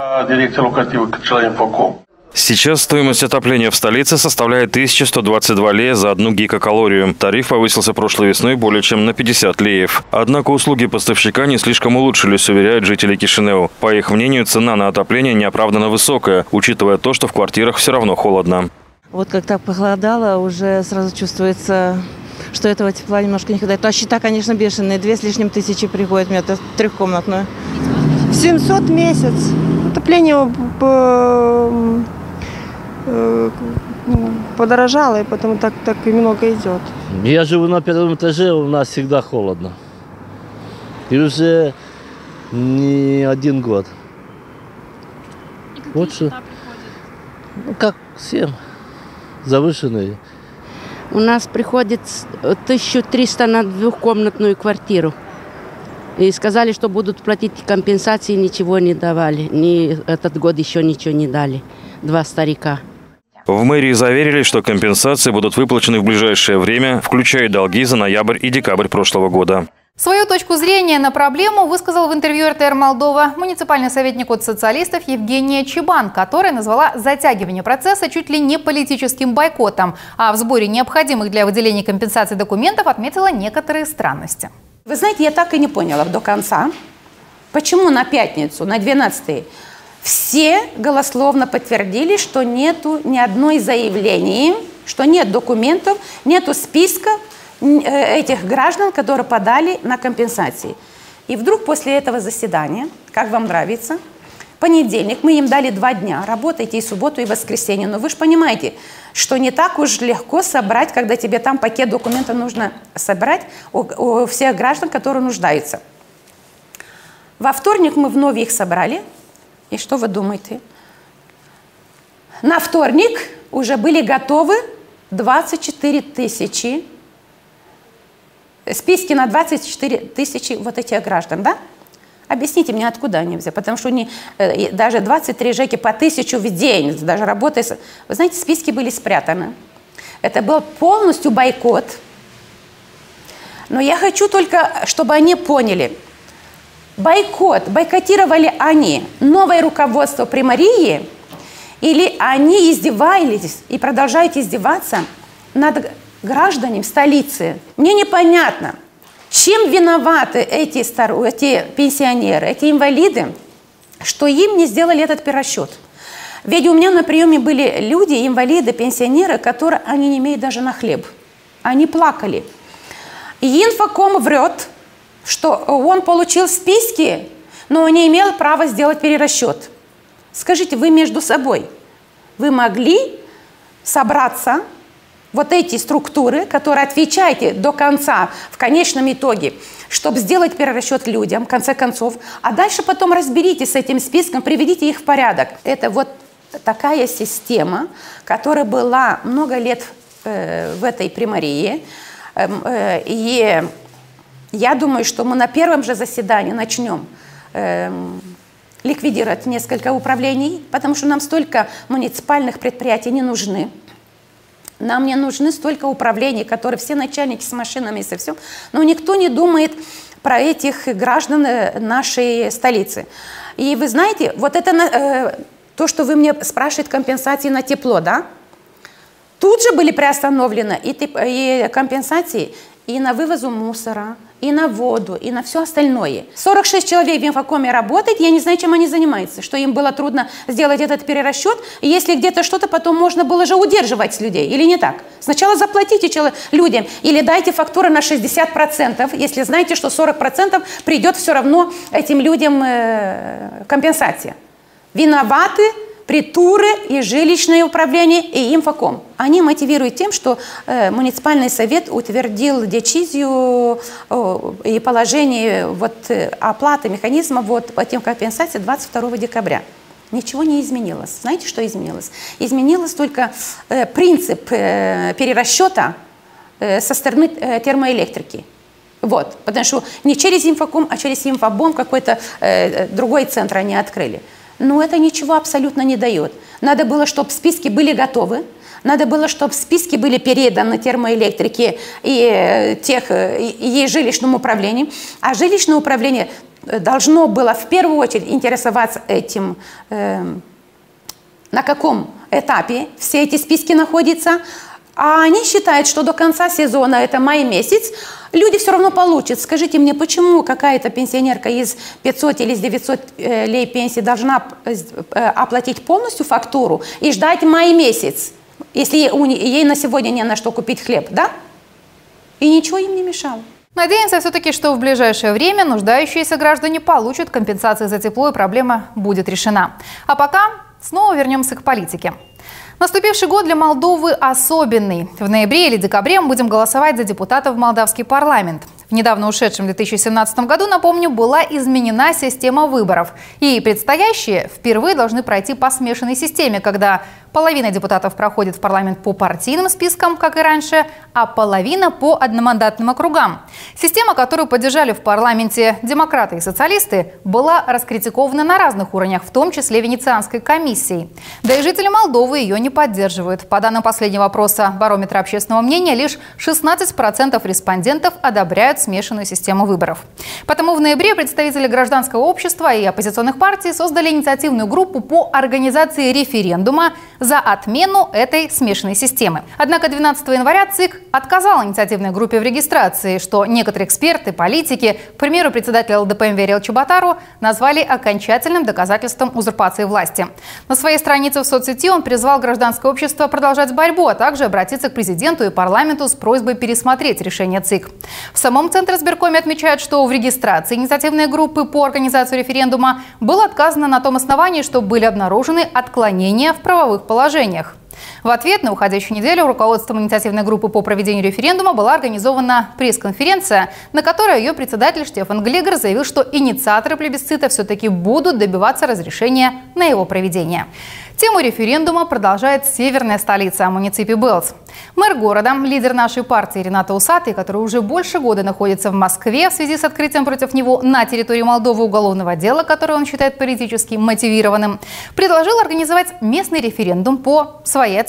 Сейчас стоимость отопления в столице составляет 1122 лея за 1 гигакалорию. Тариф повысился прошлой весной более чем на 50 леев. Однако услуги поставщика не слишком улучшились, уверяют жители Кишинева. По их мнению, цена на отопление неоправданно высокая, учитывая то, что в квартирах все равно холодно. Вот как так похолодало, уже сразу чувствуется, что этого тепла немножко не хватает. А счета, конечно, бешеные. 2 с лишним тысячи приходят, у меня это трехкомнатную. 700 в месяц. Отопление подорожало, и потому так и много идет. Я живу на 1-м этаже, у нас всегда холодно. И уже не 1 год. И вот что. Ну, как всем, завышенные. У нас приходит 1300 на 2-комнатную квартиру. И сказали, что будут платить компенсации, ничего не давали. Этот год еще ничего не дали. 2 старика. В мэрии заверили, что компенсации будут выплачены в ближайшее время, включая долги за ноябрь и декабрь прошлого года. Свою точку зрения на проблему высказал в интервью РТР Молдова муниципальный советник от социалистов Евгения Чебан, которая назвала затягивание процесса чуть ли не политическим бойкотом, а в сборе необходимых для выделения компенсаций документов отметила некоторые странности. Вы знаете, я так и не поняла до конца, почему на пятницу, на 12-й, все голословно подтвердили, что нету ни одной заявления, что нет документов, нету списка этих граждан, которые подали на компенсации. И вдруг после этого заседания, как вам нравится, понедельник, мы им дали 2 дня, работайте и субботу, и воскресенье. Но вы же понимаете, что не так уж легко собрать, когда тебе там пакет документов нужно собрать у всех граждан, которые нуждаются. Во вторник мы вновь их собрали. И что вы думаете? На вторник уже были готовы 24 тысячи, списки на 24 тысячи вот этих граждан, да? Объясните мне, откуда они взяли? Потому что даже 23 ЖЭКи по 1000 в день, даже работая, вы знаете, списки были спрятаны. Это был полностью бойкот. Но я хочу только, чтобы они поняли. Бойкотировали они новое руководство Примарии, или они издевались и продолжают издеваться над гражданами столицы? Мне непонятно, чем виноваты эти пенсионеры, эти инвалиды, что им не сделали этот перерасчет. Ведь у меня на приеме были люди, инвалиды, пенсионеры, которые они не имеют даже на хлеб. Они плакали. И инфоком врет, что он получил списки, но не имел права сделать перерасчет. Скажите, вы между собой, вы могли собраться, вот эти структуры, которые отвечаете до конца, в конечном итоге, чтобы сделать перерасчет людям, в конце концов, а дальше потом разберитесь с этим списком, приведите их в порядок. Это вот такая система, которая была много лет в этой Примарии. И я думаю, что мы на первом же заседании начнем ликвидировать несколько управлений, потому что нам столько муниципальных предприятий не нужны. Нам не нужны столько управлений, которые все начальники с машинами и со всем. Но никто не думает про этих граждан нашей столицы. И вы знаете, вот это то, что вы мне спрашиваете, компенсации на тепло, да? Тут же были приостановлены и компенсации и на вывозу мусора, и на воду, и на все остальное. 46 человек в инфокоме работает, я не знаю, чем они занимаются, что им было трудно сделать этот перерасчет, и если где-то что-то, потом можно было же удерживать с людей, или не так? Сначала заплатите людям, или дайте фактуры на 60%, если знаете, что 40% придет все равно этим людям компенсация. Виноваты притуры и жилищное управление и инфоком. Они мотивируют тем, что муниципальный совет утвердил децизию и положение оплаты механизма по тем компенсациям 22 декабря. Ничего не изменилось. Знаете, что изменилось? Изменилось только принцип перерасчета со стороны термоэлектрики. Вот. Потому что не через инфоком, а через инфобом какой-то другой центр они открыли. Но это ничего абсолютно не дает. Надо было, чтобы списки были готовы, надо было, чтобы списки были переданы термоэлектрике и жилищному управлению. А жилищное управление должно было в первую очередь интересоваться этим, на каком этапе все эти списки находятся. А они считают, что до конца сезона, это май месяц, люди все равно получат. Скажите мне, почему какая-то пенсионерка из 500 или из 900 лей пенсии должна оплатить полностью фактуру и ждать май месяц, если ей на сегодня не на что купить хлеб, да? И ничего им не мешало. Надеемся все-таки, что в ближайшее время нуждающиеся граждане получат компенсации за тепло, и проблема будет решена. А пока снова вернемся к политике. Наступивший год для Молдовы особенный. В ноябре или декабре мы будем голосовать за депутатов в молдавский парламент. В недавно ушедшем 2017 году, напомню, была изменена система выборов. И предстоящие впервые должны пройти по смешанной системе, когда половина депутатов проходит в парламент по партийным спискам, как и раньше, а половина по одномандатным округам. Система, которую поддержали в парламенте демократы и социалисты, была раскритикована на разных уровнях, в том числе Венецианской комиссией. Да и жители Молдовы ее не поддерживают. По данным последнего опроса барометра общественного мнения, лишь 16% респондентов одобряют смешанную систему выборов. Потому в ноябре представители гражданского общества и оппозиционных партий создали инициативную группу по организации референдума за отмену этой смешанной системы. Однако 12 января ЦИК отказал инициативной группе в регистрации, что некоторые эксперты, политики, к примеру, председатель ЛДП Мвериэл Чеботару, назвали окончательным доказательством узурпации власти. На своей странице в соцсети он призвал гражданское общество продолжать борьбу, а также обратиться к президенту и парламенту с просьбой пересмотреть решение ЦИК. В самом Центре избиркоме отмечают, что в регистрации инициативной группы по организации референдума было отказано на том основании, что были обнаружены отклонения в правовых положениях. В ответ на уходящую неделю руководством инициативной группы по проведению референдума была организована пресс-конференция, на которой ее председатель Штефан Глегер заявил, что инициаторы плебисцита все-таки будут добиваться разрешения на его проведение. Тему референдума продолжает северная столица Муниципи Белз. Мэр города, лидер нашей партии Рената Усатый, который уже больше года находится в Москве в связи с открытием против него на территории Молдовы уголовного дела, которое он считает политически мотивированным, предложил организовать местный референдум по своей отставке.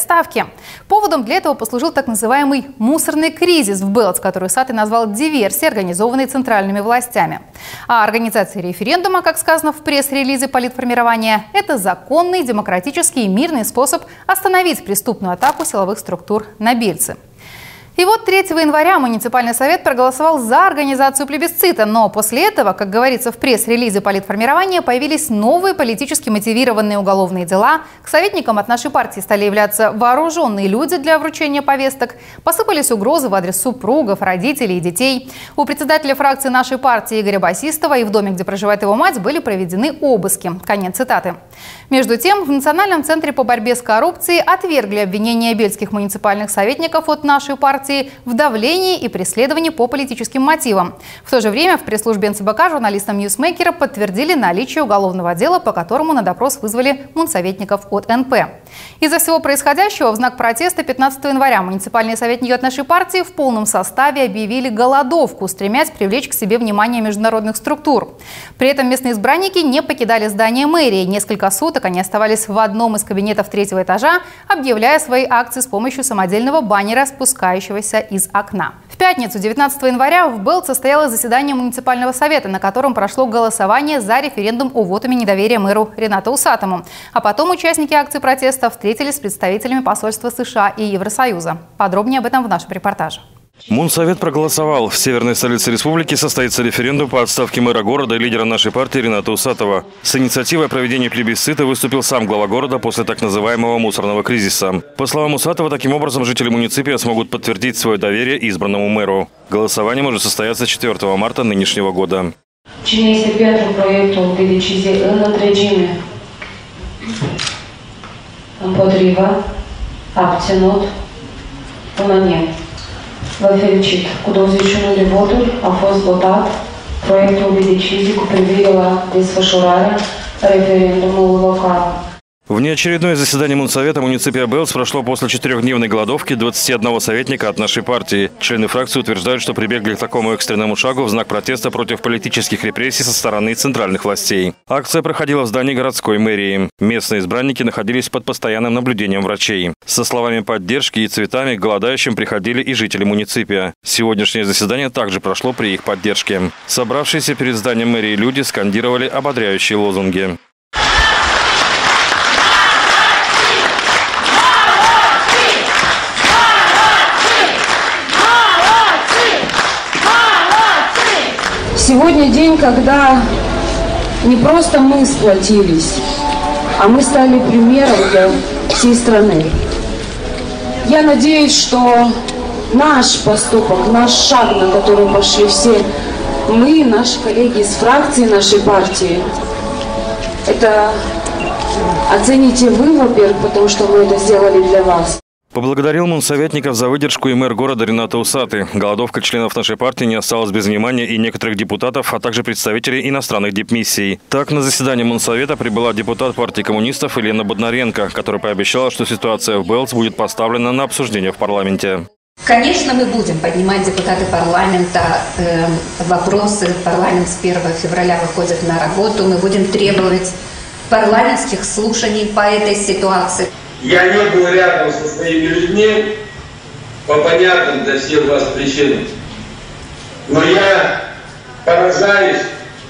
отставки. Поводом для этого послужил так называемый мусорный кризис в Белц, который Саты назвал диверсией, организованной центральными властями. А организация референдума, как сказано в пресс-релизе политформирования, это законный, демократический и мирный способ остановить преступную атаку силовых структур на Бельцы. И вот 3 января муниципальный совет проголосовал за организацию плебисцита, но после этого, как говорится в пресс-релизе политформирования, появились новые политически мотивированные уголовные дела. К советникам от нашей партии стали являться вооруженные люди для вручения повесток. Посыпались угрозы в адрес супругов, родителей и детей. У председателя фракции нашей партии Игоря Басистова и в доме, где проживает его мать, были проведены обыски. Конец цитаты. Между тем, в Национальном центре по борьбе с коррупцией отвергли обвинения бельских муниципальных советников от нашей партии в давлении и преследовании по политическим мотивам. В то же время в пресс-службе НЦБК журналистам Ньюсмейкера подтвердили наличие уголовного дела, по которому на допрос вызвали мунсоветников от НП. Из-за всего происходящего в знак протеста 15 января муниципальные советники от нашей партии в полном составе объявили голодовку, стремясь привлечь к себе внимание международных структур. При этом местные избранники не покидали здание мэрии. Несколько суток они оставались в одном из кабинетов 3-го этажа, объявляя свои акции с помощью самодельного баннера, спускающегося из окна. В пятницу, 19 января, в Белц состоялось заседание муниципального совета, на котором прошло голосование за референдум о вотуме недоверия мэру Ренату Усатому. А потом участники акции протеста встретились с представителями посольства США и Евросоюза. Подробнее об этом в нашем репортаже. Мунсовет проголосовал. В северной столице республики состоится референдум по отставке мэра города и лидера нашей партии Рената Усатова. С инициативой о проведении плебисцита выступил сам глава города после так называемого мусорного кризиса. По словам Усатова, таким образом жители муниципия смогут подтвердить свое доверие избранному мэру. Голосование может состояться 4 марта нынешнего года. Cine este pentru proiectul de decizie în întregime? Împotrivă? Abținut? Unaniem. Vă felicit. Cu 21 de voturi a fost votat proiectul de decizie cu privire la desfășurarea referendumului local. Внеочередное заседание Мунсовета муниципия Белц прошло после 4-дневной голодовки 21 советника от нашей партии. Члены фракции утверждают, что прибегли к такому экстренному шагу в знак протеста против политических репрессий со стороны центральных властей. Акция проходила в здании городской мэрии. Местные избранники находились под постоянным наблюдением врачей. Со словами поддержки и цветами к голодающим приходили и жители муниципия. Сегодняшнее заседание также прошло при их поддержке. Собравшиеся перед зданием мэрии люди скандировали ободряющие лозунги. Сегодня день, когда не просто мы сплотились, а мы стали примером для всей страны. Я надеюсь, что наш поступок, наш шаг, на который пошли все мы, наши коллеги из фракции нашей партии, это оцените вы, во-первых, потому что мы это сделали для вас. Поблагодарил мунсоветников за выдержку и мэр города Рената Усатый. Голодовка членов нашей партии не осталась без внимания и некоторых депутатов, а также представителей иностранных дипмиссий. Так, на заседание Мунсовета прибыла депутат партии коммунистов Елена Боднаренко, которая пообещала, что ситуация в Белц будет поставлена на обсуждение в парламенте. Конечно, мы будем поднимать, депутаты парламента, вопросы. Парламент с 1 февраля выходит на работу. Мы будем требовать парламентских слушаний по этой ситуации. Я не был рядом со своими людьми по понятным для всех вас причинам. Но я поражаюсь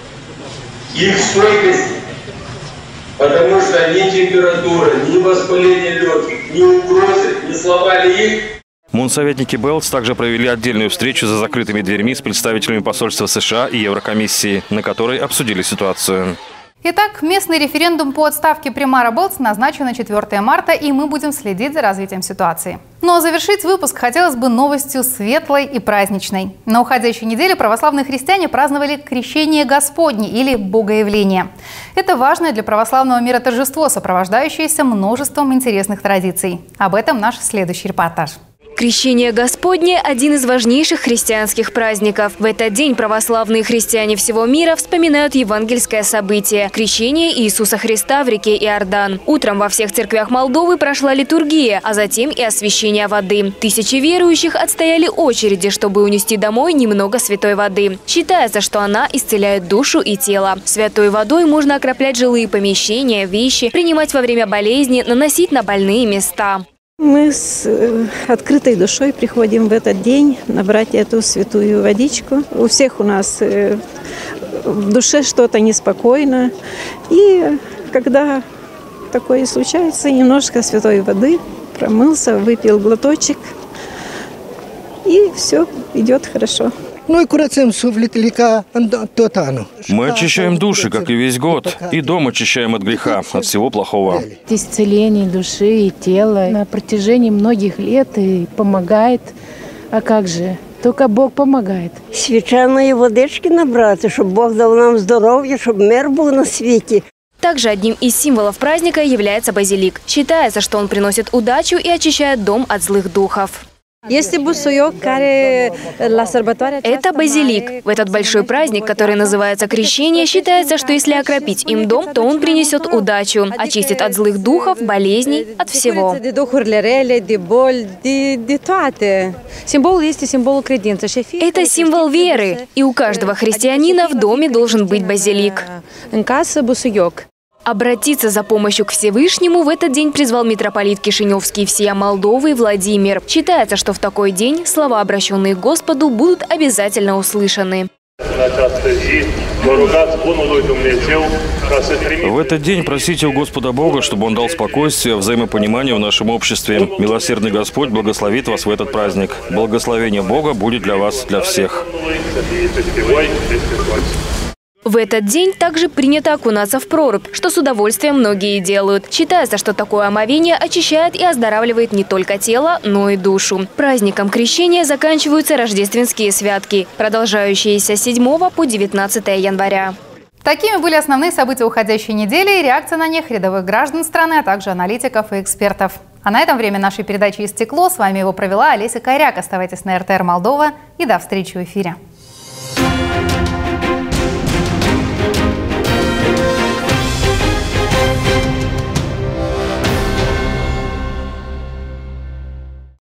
их стойкости, потому что ни температура, ни воспаление легких, ни угрозы не сломали их. Мунсоветники Белц также провели отдельную встречу за закрытыми дверьми с представителями посольства США и Еврокомиссии, на которой обсудили ситуацию. Итак, местный референдум по отставке примара Белц назначен на 4 марта, и мы будем следить за развитием ситуации. Но завершить выпуск хотелось бы новостью светлой и праздничной. На уходящей неделе православные христиане праздновали Крещение Господне или Богоявление. Это важное для православного мира торжество, сопровождающееся множеством интересных традиций. Об этом наш следующий репортаж. Крещение Господне – один из важнейших христианских праздников. В этот день православные христиане всего мира вспоминают евангельское событие – крещение Иисуса Христа в реке Иордан. Утром во всех церквях Молдовы прошла литургия, а затем и освящение воды. Тысячи верующих отстояли очереди, чтобы унести домой немного святой воды. Считается, что она исцеляет душу и тело. Святой водой можно окроплять жилые помещения, вещи, принимать во время болезни, наносить на больные места. Мы с открытой душой приходим в этот день набрать эту святую водичку. У всех у нас в душе что-то неспокойно. И когда такое случается, немножко святой воды, промылся, выпил глоточек, и все идет хорошо. Мы очищаем души, как и весь год, и дом очищаем от греха, от всего плохого. Исцеление души и тела на протяжении многих лет и помогает. А как же? Только Бог помогает. Свяченої водички набрати, щоб Бог дав нам здоров'я, щоб мир був на світі. Также одним из символов праздника является базилик. Считается, что он приносит удачу и очищает дом от злых духов. Это базилик. В этот большой праздник, который называется Крещение, считается, что если окропить им дом, то он принесет удачу, очистит от злых духов, болезней, от всего. Это символ веры, и у каждого христианина в доме должен быть базилик. Обратиться за помощью к Всевышнему в этот день призвал митрополит Кишиневский всея Молдовы Владимир. Считается, что в такой день слова, обращенные к Господу, будут обязательно услышаны. В этот день просите у Господа Бога, чтобы Он дал спокойствие, взаимопонимание в нашем обществе. Милосердный Господь благословит вас в этот праздник. Благословение Бога будет для вас, для всех. В этот день также принято окунаться в прорубь, что с удовольствием многие делают. Считается, что такое омовение очищает и оздоравливает не только тело, но и душу. Праздником Крещения заканчиваются рождественские святки, продолжающиеся с 7 по 19 января. Такими были основные события уходящей недели и реакция на них рядовых граждан страны, а также аналитиков и экспертов. А на этом время нашей передачи истекло. С вами его провела Олеся Коряк. Оставайтесь на РТР Молдова и до встречи в эфире.